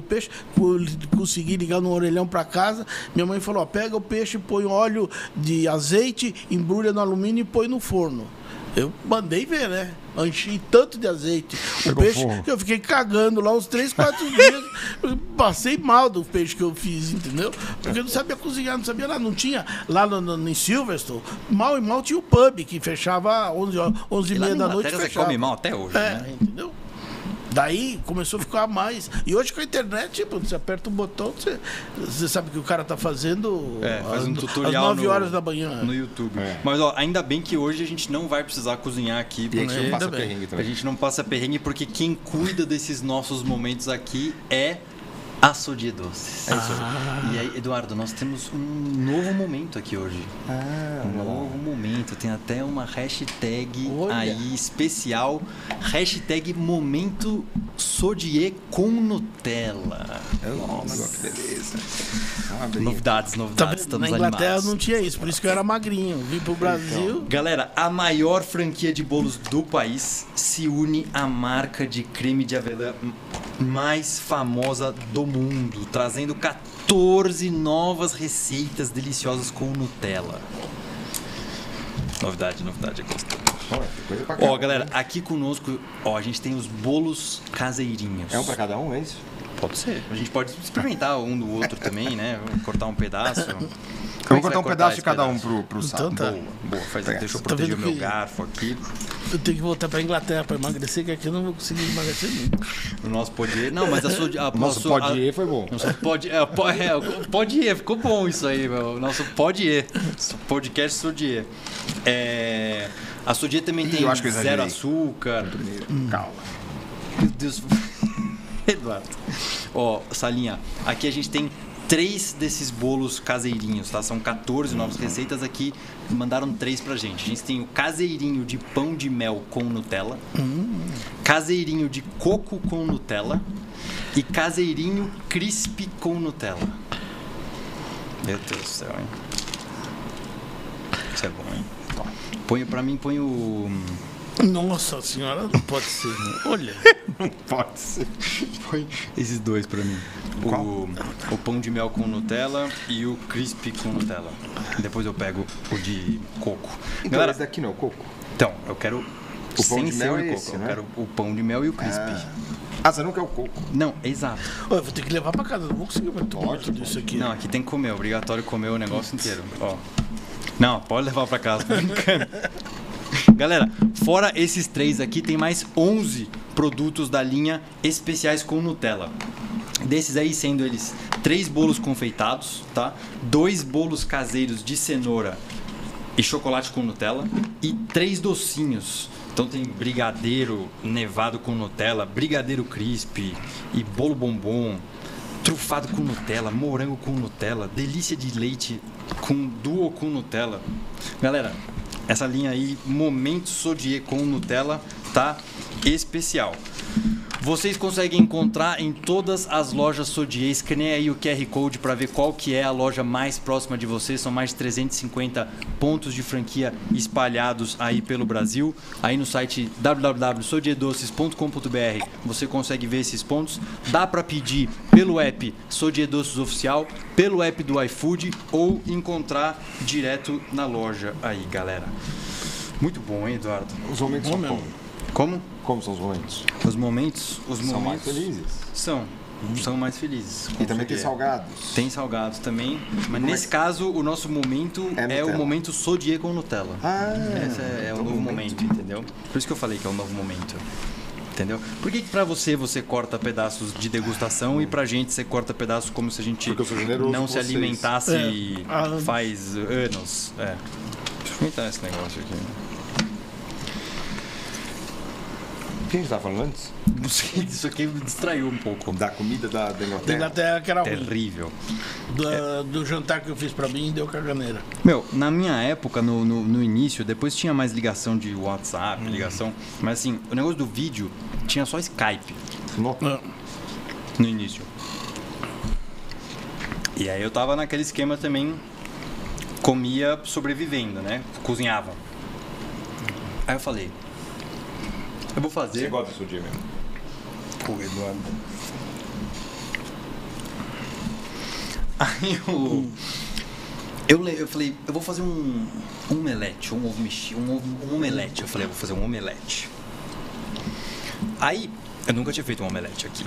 consegui ligar no orelhão pra casa. Minha mãe falou: pega o peixe, põe óleo de azeite, embrulha no alumínio e põe no forno. Eu mandei ver, né? Enchi tanto de azeite. O peixe, eu fiquei cagando lá uns 3, 4 dias. Eu passei mal do peixe que eu fiz, entendeu? Porque eu não sabia cozinhar, não sabia nada. Não tinha, lá em Silverstone, mal e mal tinha o pub, que fechava 11h30 da noite. Você come mal até hoje, né? Entendeu? Daí começou a ficar mais. E hoje com a internet, tipo, você aperta um botão, você sabe que o cara tá fazendo faz um tutorial às 9 horas da manhã. No YouTube. Mas ainda bem que hoje a gente não vai precisar cozinhar aqui. E a gente não passa perrengue também. A gente não passa perrengue porque quem cuida desses nossos momentos aqui é a Sodier Doces. É isso aí. E aí, Eduardo, nós temos um novo momento aqui hoje. Um novo momento. Tem até uma hashtag aí especial. Hashtag Momento Sodier com Nutella. Nossa, que beleza. Novidades, estamos Na Inglaterra animados. não tinha isso, por isso que eu era magrinho. Vim pro Brasil. Então, galera, a maior franquia de bolos do país se une à marca de creme de avelã mais famosa do mundo, trazendo 14 novas receitas deliciosas com Nutella. Novidade, é gostoso. Ó, galera, aqui conosco, a gente tem os bolos caseirinhos. É um pra cada um, é isso? Pode ser. A gente pode experimentar um do outro também, né? Cortar um pedaço. Vamos cortar um pedaço de cada um pro saco. Então tá. Boa. Deixa eu proteger o meu garfo aqui. Eu tenho que voltar pra Inglaterra pra emagrecer, que aqui eu não vou conseguir emagrecer nunca. O nosso Podier. Não, mas Nosso Podier foi bom. Nosso Podier, ficou bom isso aí, meu. Nosso Podier. Podcast Sodier. A Sodier também tem zero açúcar. Calma. Meu Deus. Eduardo. Ó, Salinha, aqui a gente tem 3 desses bolos caseirinhos, tá? São 14 novas receitas aqui. Mandaram 3 pra gente. A gente tem o caseirinho de pão de mel com Nutella, caseirinho de coco com Nutella e caseirinho crispy com Nutella. Meu Deus do céu, hein? Isso é bom, hein? Põe o... Nossa senhora, não pode ser. Olha. Não pode ser. Põe esses 2 pra mim. O pão de mel com Nutella e o crispy com Nutella. Depois eu pego o de coco. Então, galera, esse daqui não é o coco? Então, eu quero o pão de mel e é coco. esse, eu né? quero o pão de mel e o crispy. Você não quer o coco? Não, exato. Eu vou ter que levar pra casa, não vou conseguir tomar tudo isso aqui. Não, aqui tem que comer, obrigatório comer o negócio inteiro. Ó. Não, pode levar pra casa, tô brincando. Galera, fora esses 3 aqui, tem mais 11 produtos da linha especiais com Nutella. Desses aí, sendo eles 3 bolos confeitados, tá? 2 bolos caseiros de cenoura e chocolate com Nutella e 3 docinhos. Então tem brigadeiro nevado com Nutella, brigadeiro crispy e bolo bombom, trufado com Nutella, morango com Nutella, delícia de leite com duo com Nutella. Galera, essa linha aí, Momento Sodier com Nutella, tá especial. Vocês conseguem encontrar em todas as lojas Sodier. Escaneia aí o QR Code para ver qual que é a loja mais próxima de vocês. São mais de 350 pontos de franquia espalhados aí pelo Brasil. Aí no site www.sodierdoces.com.br você consegue ver esses pontos. Dá para pedir pelo app Sodier Doces Oficial, pelo app do iFood ou encontrar direto na loja aí, galera. Muito bom, hein, Eduardo? Os momentos são como? Como? Como são os momentos? Os momentos São mais felizes. São mais felizes. E também tem salgados. Tem salgados também. Mas nesse caso, o nosso momento é o momento Sodier com Nutella. Esse é o novo momento, entendeu? Por isso que eu falei que é o novo momento. Entendeu? Por que pra você corta pedaços de degustação e pra gente você corta pedaços como se a gente não se alimentasse faz anos? Deixa eu experimentar esse negócio aqui. O que a gente tava falando antes? Não sei, isso aqui me distraiu um pouco. Da comida da Da Inglaterra? Inglaterra que era ruim. Terrível. Do jantar que eu fiz pra mim, deu caganeira. Meu, na minha época, no início, depois tinha mais ligação de WhatsApp, ligação. Mas assim, o negócio do vídeo tinha só Skype no início. E aí eu tava naquele esquema também, comia sobrevivendo, né? Cozinhava. Aí eu falei, eu vou fazer... Você gosta do seu dia mesmo? Pô, Eduardo. Aí eu falei, eu vou fazer um omelete, um ovo mexido, um omelete. Eu falei, eu vou fazer um omelete. Aí, eu nunca tinha feito um omelete aqui.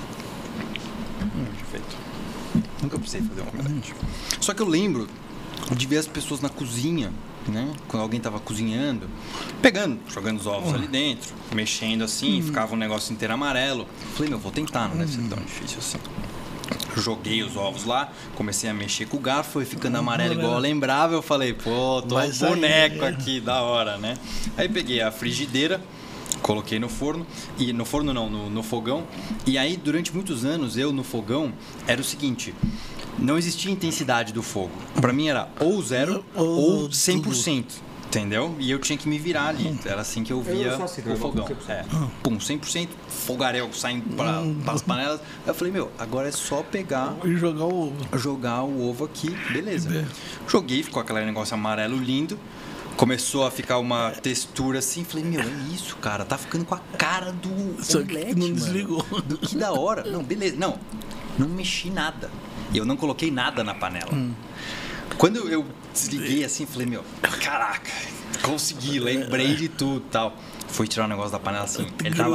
Nunca tinha feito. Nunca precisei fazer um omelete. Só que eu lembro de ver as pessoas na cozinha, né? Quando alguém tava cozinhando, jogando os ovos ali dentro, mexendo assim, ficava um negócio inteiro amarelo. Falei, meu, vou tentar, não deve ser tão difícil assim. Joguei os ovos lá, comecei a mexer com o garfo, foi ficando amarelo igual eu lembrava. Eu falei, pô, tô um boneco aqui, da hora, né? Aí peguei a frigideira, coloquei no forno, e no forno não, no fogão. E aí, durante muitos anos, eu no fogão, era o seguinte, não existia intensidade do fogo. Pra mim era ou 0 ou 100%. Entendeu? E eu tinha que me virar ali. Era assim que eu via o fogão. Pum, 100%, fogaréu saindo para as panelas. Aí eu falei, meu, agora é só pegar E jogar o ovo. Jogar o ovo aqui, beleza. Joguei, ficou aquele negócio amarelo lindo. Começou a ficar uma textura assim. Falei, meu, é isso, cara. Tá ficando com a cara do Só omelete, que não mano. desligou. Que da hora. Não, beleza. Não mexi nada. E eu não coloquei nada na panela. Quando eu desliguei assim, falei, meu, caraca, consegui, lembrei de tudo e tal. Fui tirar o negócio da panela assim, ele tava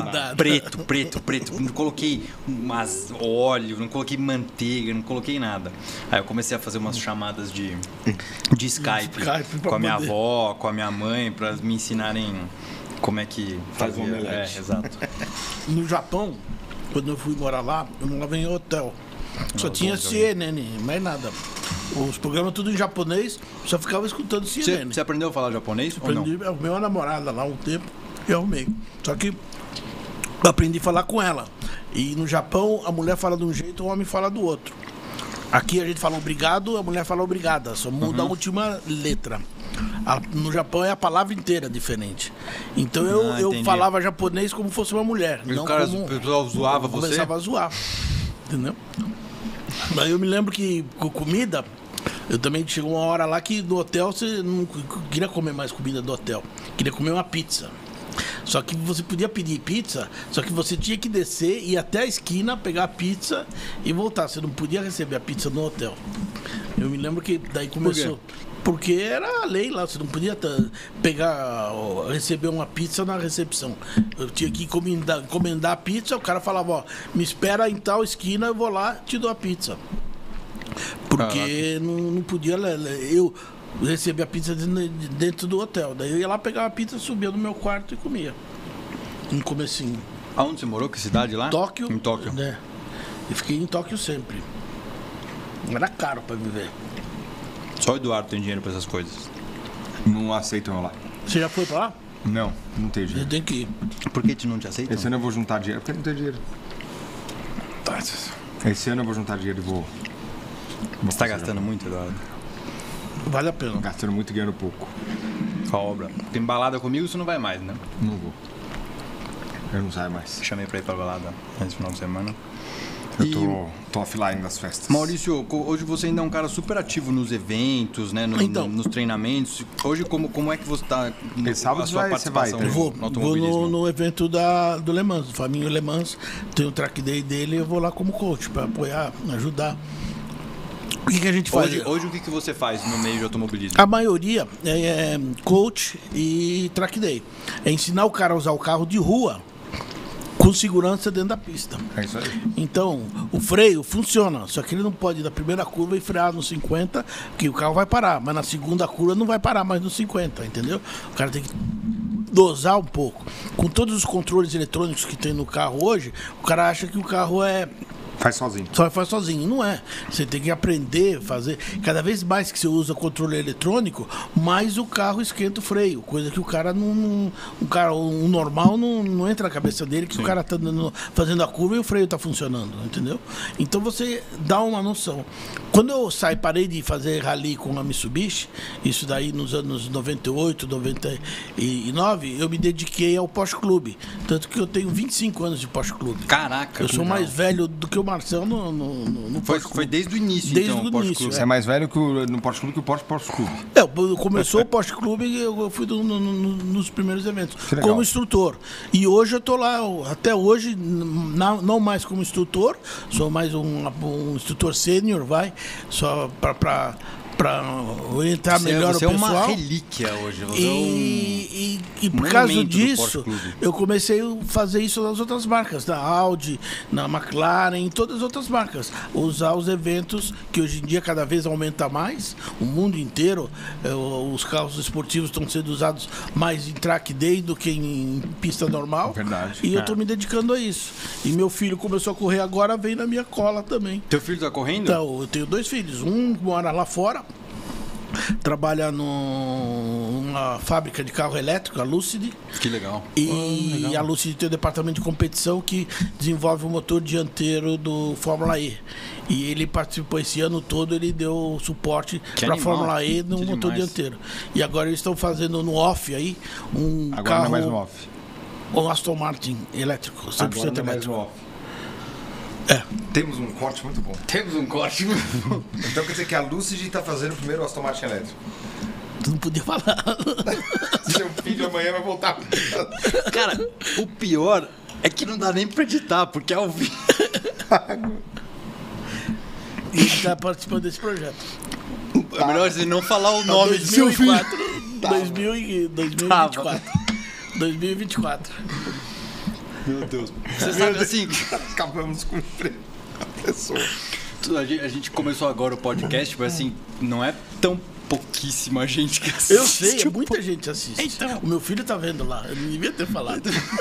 preto. Não coloquei óleo, não coloquei manteiga, não coloquei nada. Aí eu comecei a fazer umas chamadas de Skype com a minha avó, com a minha mãe, pra me ensinarem como é que Faz um omelete. Exato. No Japão, quando eu fui morar lá, eu morava em hotel. Só tinha CNN, mais nada. Os programas tudo em japonês, só ficava escutando CNN. Você aprendeu a falar japonês ou não? Aprendi, arrumei uma namorada lá um tempo e arrumei. Só que eu aprendi a falar com ela. E no Japão, a mulher fala de um jeito, o homem fala do outro. Aqui a gente fala obrigado, a mulher fala obrigada, só muda a última letra. No Japão é a palavra inteira diferente. Então eu falava japonês como fosse uma mulher. E não o cara, como, o pessoal zoava você? Começava a zoar. Entendeu? Daí eu me lembro que com comida, eu também chegou uma hora lá que no hotel você não queria comer mais comida do hotel. Queria comer uma pizza. Só que você podia pedir pizza, só que você tinha que descer, ir até a esquina, pegar a pizza e voltar. Você não podia receber a pizza no hotel. Eu me lembro que daí começou. Porque era a lei lá, você não podia receber uma pizza na recepção. Eu tinha que encomendar a pizza, o cara falava, ó, me espera em tal esquina, eu vou lá e te dou a pizza. Porque não podia eu receber a pizza dentro do hotel. Daí eu ia lá pegar a pizza, subia no meu quarto e comia. No comecinho. Aonde você morou? Que cidade lá? Tóquio. Em Tóquio. Né? E fiquei em Tóquio sempre. Era caro pra viver. Só o Eduardo tem dinheiro pra essas coisas. Não aceitam eu lá. Você já foi pra lá? Não tenho Você dinheiro. tem que ir. Por que te não te aceitam? Esse ano eu vou juntar dinheiro, porque não tenho dinheiro. Esse ano eu vou juntar dinheiro e vou Você tá gastando muito, Eduardo? Vale a pena. gastando muito e ganhando pouco. Com a obra. Tem balada comigo, você não vai mais, né? Não vou. Eu não saio mais. Chamei pra ir pra balada nesse final de semana. Eu tô offline das festas. Maurício, hoje você ainda é um cara super ativo nos eventos, né? Nos treinamentos. Hoje, como é que você tá Esse sábado a sua participação você vai, Vou no automobilismo? no evento do Le Mans, do Fabinho Le Mans. Tem o track day dele, eu vou lá como coach para apoiar, ajudar. O que a gente faz? Hoje o que você faz no meio de automobilismo? A maioria é coach e track day. É ensinar o cara a usar o carro de rua com segurança dentro da pista. É isso aí. Então, o freio funciona, só que ele não pode ir da primeira curva e frear no 50, que o carro vai parar, mas na segunda curva não vai parar mais no 50, entendeu? O cara tem que dosar um pouco. Com todos os controles eletrônicos que tem no carro hoje, o cara acha que o carro é Faz sozinho. Só faz sozinho. Não é. Você tem que aprender a fazer. Cada vez mais que você usa controle eletrônico, mais o carro esquenta o freio. Coisa que o cara um normal não entra na cabeça dele que o cara tá fazendo a curva e o freio tá funcionando, entendeu? Então você dá uma noção. Quando eu parei de fazer rally com a Mitsubishi, isso daí nos anos 98, 99, eu me dediquei ao Porsche Clube. Tanto que eu tenho 25 anos de Porsche Clube. Caraca. Eu sou mais velho do que o Marcel no Porsche Clube. Foi desde o início, desde então, o Porsche início. Clube. Você é mais velho no Porsche Clube que o Porsche Clube. Começou o Porsche Clube e eu fui nos primeiros eventos legal. como instrutor. E hoje eu tô lá, até hoje, não mais como instrutor, sou mais um instrutor sênior, só para orientar melhor o pessoal. Você é uma relíquia hoje. E por causa disso, eu comecei a fazer isso nas outras marcas, na Audi, na McLaren, em todas as outras marcas. Usar os eventos, que hoje em dia cada vez aumenta mais, o mundo inteiro, os carros esportivos estão sendo usados mais em track day do que em pista normal. Verdade. E eu estou me dedicando a isso. E meu filho começou a correr agora, vem na minha cola também. Teu filho está correndo? Então, eu tenho 2 filhos. Um mora lá fora, trabalha numa fábrica de carro elétrico, a Lucid. Que legal. E legal. a Lucid tem um departamento de competição que desenvolve o motor dianteiro do Fórmula E. E ele participou esse ano todo, ele deu suporte para a Fórmula E no motor dianteiro. E agora eles estão fazendo no off aí agora carro. Não é mais no off. Um Aston Martin elétrico, 100% Agora não é mais elétrico. no off. É. Temos um corte muito bom. Temos um corte muito bom. Então quer dizer que a Lucid está fazendo o primeiro Aston Martin elétrico. Tu não podia falar. Seu filho amanhã vai voltar. Cara, o pior é que não dá nem pra editar, porque é ao vivo. E ele está participando desse projeto. É melhor você não falar o nome do seu filho. 2024. 2024. Meu Deus. Você sabe assim. Acabamos com o emprego da pessoa. A gente começou agora o podcast, mas assim, não é tão pouquíssima gente que assiste. Eu sei, muita gente assiste. Então. O meu filho tá vendo lá. Eu não devia ter falado.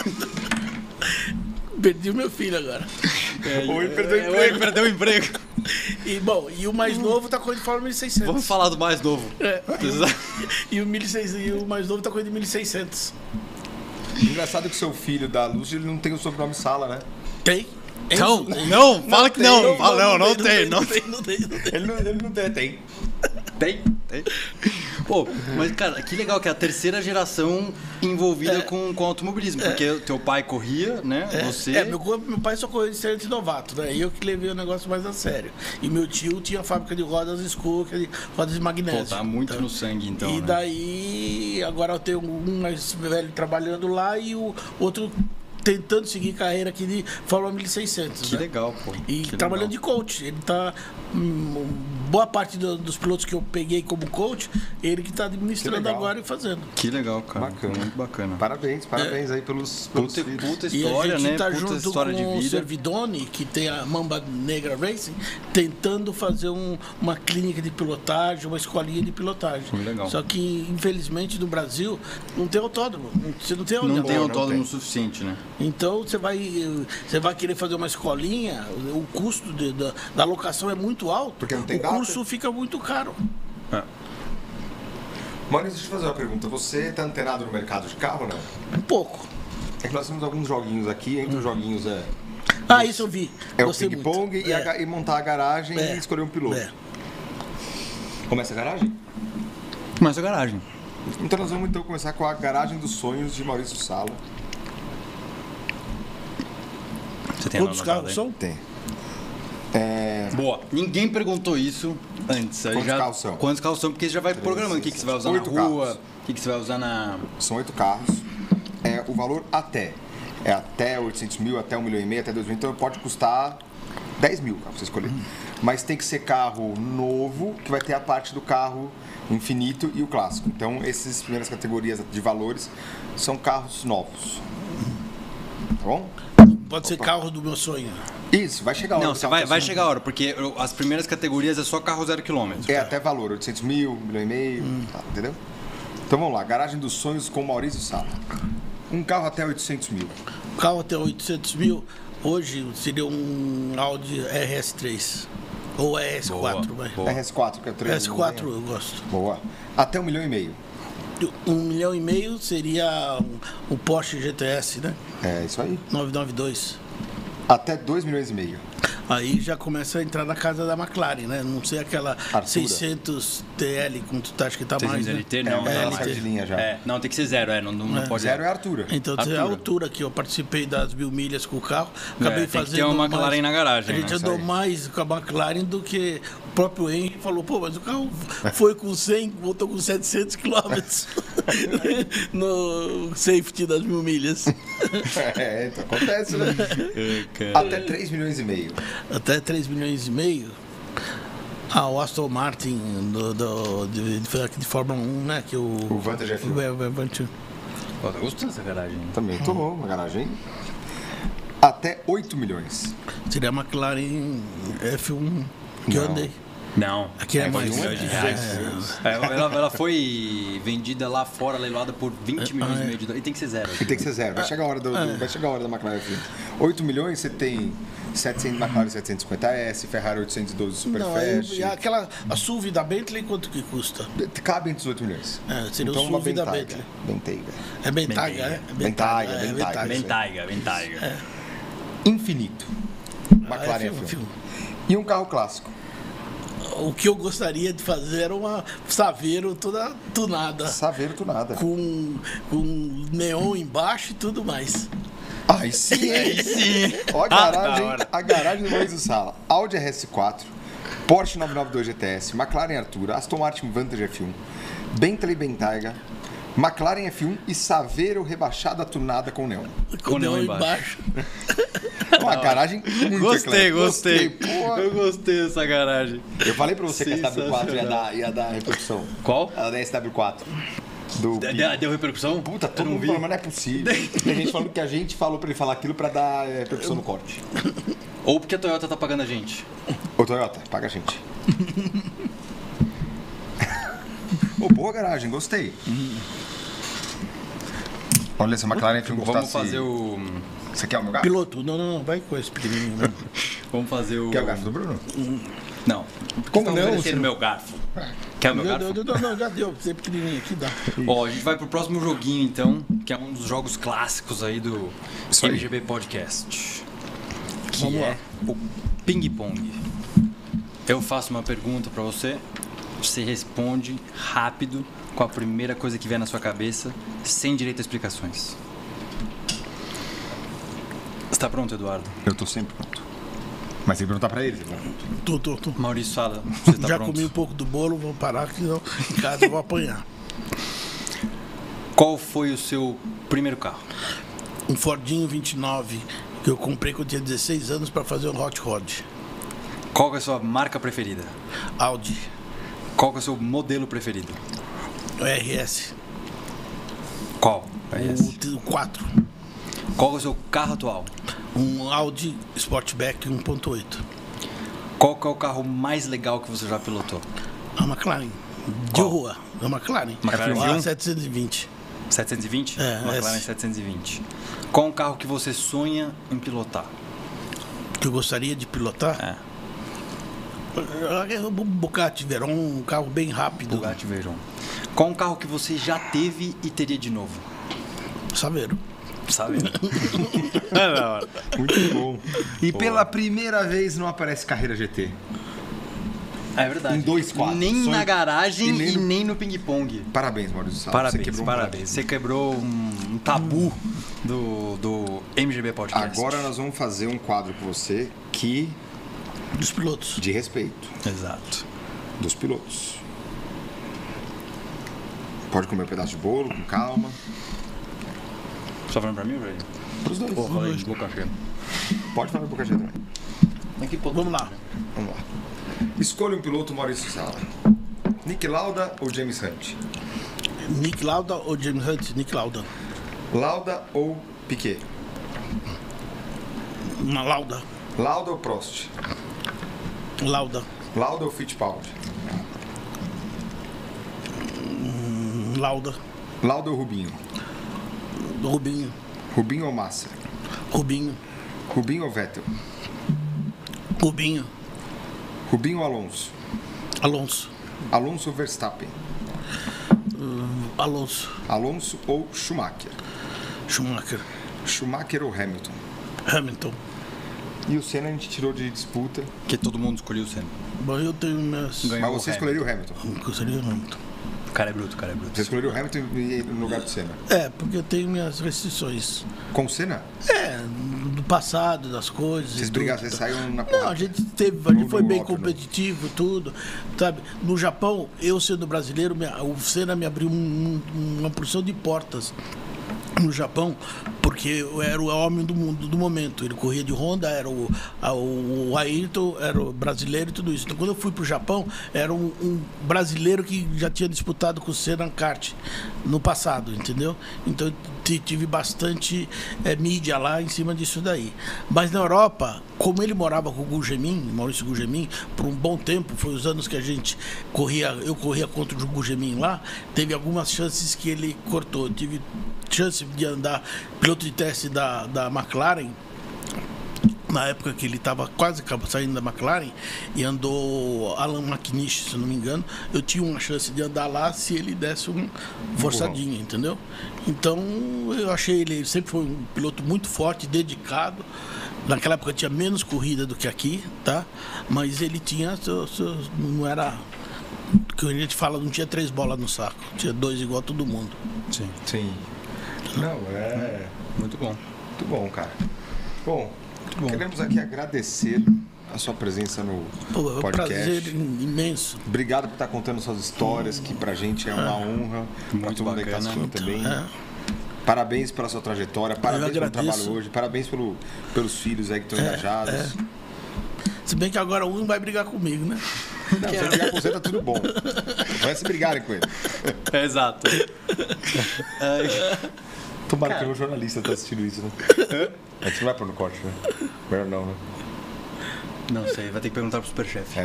Perdi o meu filho agora. Ou ele perdeu o emprego. Ele perdeu o emprego. E, bom, e o mais novo tá correndo de Fórmula 1600. Vamos falar do mais novo. E o 1600, e o mais novo tá correndo de 1600. Engraçado que seu filho da Luz, ele não tem o sobrenome Sala, né? Tem? Não, não, fala que não. Não tem. Ele não tem. Tem. Pô, mas cara, que legal que é a terceira geração envolvida com automobilismo. Porque teu pai corria, né? Você. Meu pai só correu de excelente novato, né? Eu que levei o negócio mais a sério. E meu tio tinha fábrica de rodas Skoda, de rodas de magnésio. Pô, tá muito no sangue então. E né? daí, agora eu tenho um mais velho trabalhando lá e o outro tentando seguir carreira aqui de Fórmula 1600. Que né? legal, pô. E que trabalhando legal. de coach. Ele tá. Boa parte dos pilotos que eu peguei como coach, ele que tá administrando agora e fazendo. Que legal, cara. Bacana. Muito bacana. Parabéns aí pelos Puta história, e a gente né? tá Puta junto história com de o vida. Servidone, que tem a Mamba Negra Racing, tentando fazer uma clínica de pilotagem, uma escolinha de pilotagem. Legal. Só que, infelizmente, no Brasil, não tem autódromo. Você não tem onde Não tem andar. autódromo suficiente, né? Então, você vai querer fazer uma escolinha, o custo da locação é muito alto, porque não tem o data. curso fica muito caro. Maurício, deixa eu fazer uma pergunta. Você tá antenado no mercado de carro, né? Um pouco. É que nós temos alguns joguinhos aqui, entre os joguinhos Isso eu vi. é o Gostei ping-pong muito. e montar a garagem e escolher um piloto. Começa a garagem? Começa a garagem. Então nós vamos começar com a garagem dos sonhos de Maurício Sala. Você tem Quantos anotado carros aí? são? Tem. Boa. Ninguém perguntou isso antes. Aí Quantos carros são? Quantos carros são? Porque você já vai programando o que você vai usar na 8 rua, carros. o que você vai usar na... São 8 carros. O valor até. É até 800 mil, até 1,5 milhão, até 2 mil. Então pode custar 10 mil pra você escolher. Mas tem que ser carro novo, que vai ter a parte do carro infinito e o clássico. Então essas primeiras categorias de valores são carros novos. Tá bom? Pode ser carro do meu sonho. Isso, vai chegar a hora. Não, do você carro vai que chegar a hora, porque as primeiras categorias é só carro 0 km. É até valor, 800 mil, 1,5 milhão, tá, entendeu? Então vamos lá, garagem dos sonhos com Maurício Sala. Um carro até 800 mil. Carro até 800 mil, Hoje seria um Audi RS3. Ou RS4, vai. RS4, que é o 3. RS4 eu gosto. Boa. Até 1,5 milhão. 1,5 milhão seria o Porsche GTS, né? É isso aí. 992. Até 2,5 milhões. Aí já começa a entrar na casa da McLaren, né? Não sei aquela Artura. 600 TL, como tu acho que tá mais, né? LT, não. ela LT. saiu de linha já. Não, tem que ser 0, não pode... Zero é Artura. Então, Artura. a altura que eu participei das 1.000 milhas com o carro, acabei tem que fazendo ter uma McLaren mais, na garagem, a gente né? andou Isso aí. mais com a McLaren do que o próprio Henry falou, pô, mas o carro foi com 100, voltou com 700 quilômetros no safety das 1.000 milhas. Então acontece, né? Até 3,5 milhões. Até 3,5 milhões. O Aston Martin de Fórmula 1, né? Que O Vantage F1. O Vantage. Pô, tá gostando dessa garagem. Também tomou uma garagem. Até 8 milhões. Seria a McLaren F1 que eu Não. andei. Não. Aqui é mais. milhões de reais. Ela foi vendida lá fora, leiloada por 20 milhões e meio de dólares. E tem que ser 0. E tem que ser 0. Vai chegar a hora, vai chegar a hora da McLaren F1. 8 milhões, você tem 700 McLaren 750S, Ferrari 812 Superfast. A SUV da Bentley, quanto que custa? Cabe entre os 8 milhões. Seria Então o uma SUV da Bentayga. Bentley. Bentayga. É Bentayga, é? Bentayga. Bentayga. Infinito. McLaren F1. E um carro clássico. O que eu gostaria de fazer era uma Saveiro toda tunada. Saveiro tunada. Com neon embaixo e tudo mais. Aí sim. Ó a garagem do Maurício Sala. Audi RS4, Porsche 992 GTS, McLaren Artura, Aston Martin Vantage F1, Bentley Bentayga, McLaren F1 e Saveiro rebaixada tunada com neon. Com neon embaixo. Uma garagem muito Gostei. Porra. Eu gostei dessa garagem. Eu falei pra você que a SW4 ia dar repercussão. Qual? Ela da SW4. Deu repercussão? Puta, todo mundo falando, mas não é possível. Tem gente falando que a gente falou pra ele falar aquilo pra dar repercussão no corte. Ou porque a Toyota tá pagando a gente. Ô Toyota, paga a gente. Boa garagem, gostei. Olha, essa McLaren F1 gostasse... Vamos fazer o... Você quer o meu garfo? Piloto, não, vai com esse pequenininho. Não. Vamos fazer o... Quer o garfo do Bruno? Não. Como Estão não? oferecendo meu garfo. Quer o meu garfo? Não, já deu. Você é pequenininho aqui, dá. Ó, a gente vai pro próximo joguinho, então, que é um dos jogos clássicos aí do Isso aí. MGB Podcast. Que Vamos é lá. o ping-pong. Eu faço uma pergunta pra você, você responde rápido, com a primeira coisa que vier na sua cabeça, sem direito a explicações. Está pronto, Eduardo? Eu tô sempre pronto. Mas tem que perguntar pra ele. Tô. Maurício, fala. Você está Já pronto? comi um pouco do bolo, vou parar que não, em casa eu vou apanhar. Qual foi o seu primeiro carro? Um Fordinho 29 que eu comprei quando eu tinha 16 anos para fazer um hot rod. Qual que é a sua marca preferida? Audi. Qual que é o seu modelo preferido? O RS. Qual? O 4. Qual que é o seu carro atual? Um Audi Sportback 1.8. Qual que é o carro mais legal que você já pilotou? A McLaren. De rua. A McLaren. McLaren A F1? 720. 720? É, McLaren esse. 720. Qual é um carro que você sonha em pilotar? Que eu gostaria de pilotar. É. O Bugatti Veyron, um carro bem rápido. Bugatti Veyron. Qual um carro que você já teve e teria de novo? Saveiro. Sabe? Muito bom. E pela primeira vez não aparece carreira GT. É verdade. Em 2.4. Nem Sonho- na garagem e e nem nem no- no ping-pong. Parabéns, Maurício Sala. Parabéns, Você quebrou um parabéns. Você quebrou um tabu do MGB Podcast. Agora nós vamos fazer um quadro com você que Dos pilotos. de respeito Exato. dos pilotos. Pode comer um pedaço de bolo com calma. Só falando pra mim, velho? Pros dois. Pô, falei de boca cheia. Pode falar de boca cheia também. Aqui, pô. Vamos lá. Vamos lá. Escolha um piloto, Maurício Sala. Nick Lauda ou James Hunt? Nick Lauda ou James Hunt? Nick Lauda. Lauda ou Piquet? Uma Lauda. Lauda ou Prost? Lauda. Lauda ou Fittipaldi? Lauda. Lauda ou Rubinho? Rubinho. Rubinho ou Massa? Rubinho. Rubinho ou Vettel? Rubinho. Rubinho ou Alonso? Alonso. Alonso ou Verstappen? Alonso. Alonso ou Schumacher? Schumacher. Schumacher ou Hamilton? Hamilton. E o Senna a gente tirou de disputa. Porque todo mundo escolheu o Senna. Bom, eu tenho minhas... Ganhou. Mas você o escolheria o Hamilton? Eu seria o Hamilton. O cara é bruto, Você escolheria o Hamilton e ir no lugar do Senna? Porque eu tenho minhas restrições. Com o Senna? Do passado, das coisas. Vocês e tudo. brigaram, vocês saíram na porrada? Não, a gente foi no bem óbvio, competitivo, tudo. Sabe? No Japão, eu sendo brasileiro, o Senna me abriu uma porção de portas no Japão, porque eu era o homem do mundo do momento. Ele corria de Honda, era o Ayrton, era o brasileiro e tudo isso. Então, quando eu fui para o Japão, era um brasileiro que já tinha disputado com o Senna kart no passado, entendeu? Então, eu tive bastante mídia lá em cima disso daí. Mas na Europa, como ele morava com o Gugemin, Maurício Gugemin, por um bom tempo, foi os anos que a gente eu corria contra o Gugemin lá, teve algumas chances que ele cortou. Eu tive chance de andar piloto de teste da McLaren, na época que ele estava quase saindo da McLaren, e andou Alan McNish, se não me engano. Eu tinha uma chance de andar lá se ele desse um forçadinho, entendeu? Então eu achei ele sempre foi um piloto muito forte, dedicado. Naquela época tinha menos corrida do que aqui, tá? Mas ele tinha, não era, que a gente fala, não tinha 3 bolas no saco, tinha 2 igual a todo mundo. Sim. Sim. Não, Muito bom. muito bom, cara. Bom, queremos aqui agradecer a sua presença no Pô, é um podcast. prazer imenso. Obrigado por estar contando suas histórias, que pra gente é uma honra. Pra Muito todo mundo aí que tá bacana. assistindo também. É. Parabéns pela sua trajetória, parabéns pelo agradeço. trabalho hoje, parabéns pelos filhos aí que estão engajados. Se bem que agora um vai brigar comigo, né? Não, se brigar com você tá tudo bom. Vai se brigarem com ele. Exato. Tomara que o jornalista tá assistindo isso, né? A gente não vai pôr no corte, né? Melhor não, né? Não sei, vai ter que perguntar pro superchefe.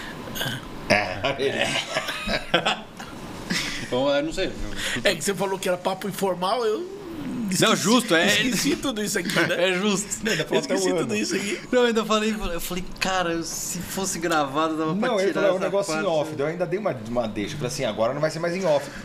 Bom, eu não sei. É que você falou que era papo informal, eu Não, justo, esqueci tudo isso aqui, né? É justo. Eu esqueci tudo isso aqui. Não, eu ainda falei, cara, se fosse gravado, dava pra Não, tirar ele falou um essa negócio parte. em off, eu ainda dei uma deixa. Falei assim, agora não vai ser mais em off.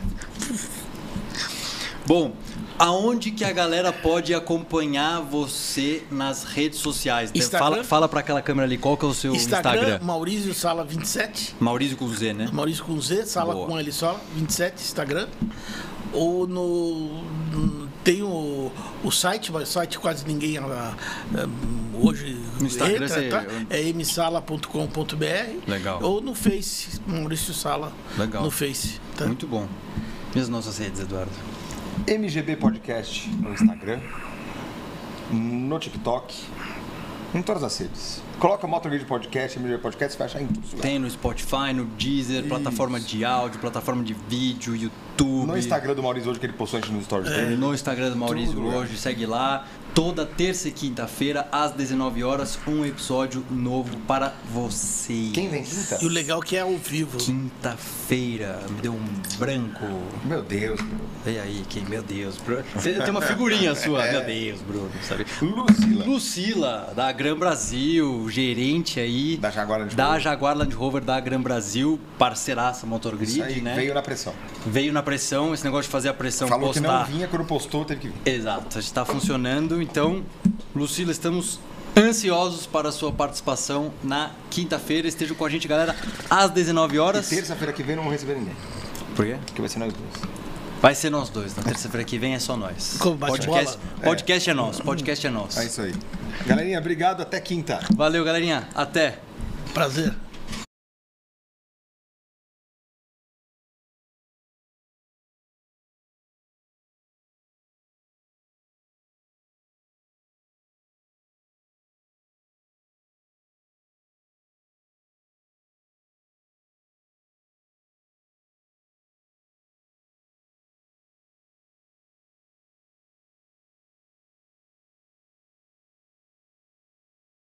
Bom, aonde que a galera pode acompanhar você nas redes sociais? Instagram. Fala pra aquela câmera ali, qual que é o seu Instagram? Maurício Sala 27. Maurício com Z, né? Maurício com Z, Sala Boa. com L só, 27, Instagram. Ou tem o site, mas o site quase ninguém hoje No Instagram entra, você- tá? É msala.com.br. Legal. Ou no Face, Maurício Sala. Legal. No Face. Tá? Muito bom. E as nossas redes, Eduardo? MGB Podcast no Instagram, no TikTok, em todas as redes. Coloca Motorgrid Podcast, MGB Podcast, você vai achar em tudo. Tem no Spotify, no Deezer, plataforma de áudio, plataforma de vídeo, YouTube. No Instagram do Maurício hoje, que ele postou antes nos stories dele. No Instagram do Maurício Tudo, hoje, segue lá. Toda terça e quinta-feira, às 19 horas, um episódio novo para vocês. Quem vem quinta? E o legal é que é ao vivo. Quinta-feira, me deu um branco. Meu Deus, Vem aí, meu Deus, Bruno. Tem uma figurinha sua, meu Deus, Bruno, sabe? Lucila. Lucila, da Gran Brasil, gerente aí. Da Jaguar Land Da Rover. Jaguar Land Rover da Gran Brasil, parceiraça Motorgrid, Isso aí, né? veio na pressão. Veio na pressão, esse negócio de fazer a pressão, Falou postar. que não vinha, quando postou, teve que vir. Exato, está funcionando. Então, Lucila, estamos ansiosos para a sua participação na quinta-feira. Estejam com a gente, galera, às 19 E horas. terça-feira que vem não vou receber ninguém. Por quê? Porque vai ser nós dois. Vai ser nós dois. Na terça-feira que vem é só nós. Como bate-bola? Podcast é nosso. Podcast é nosso. É isso aí. Galerinha, obrigado. Até quinta. Valeu, galerinha. Até. Prazer.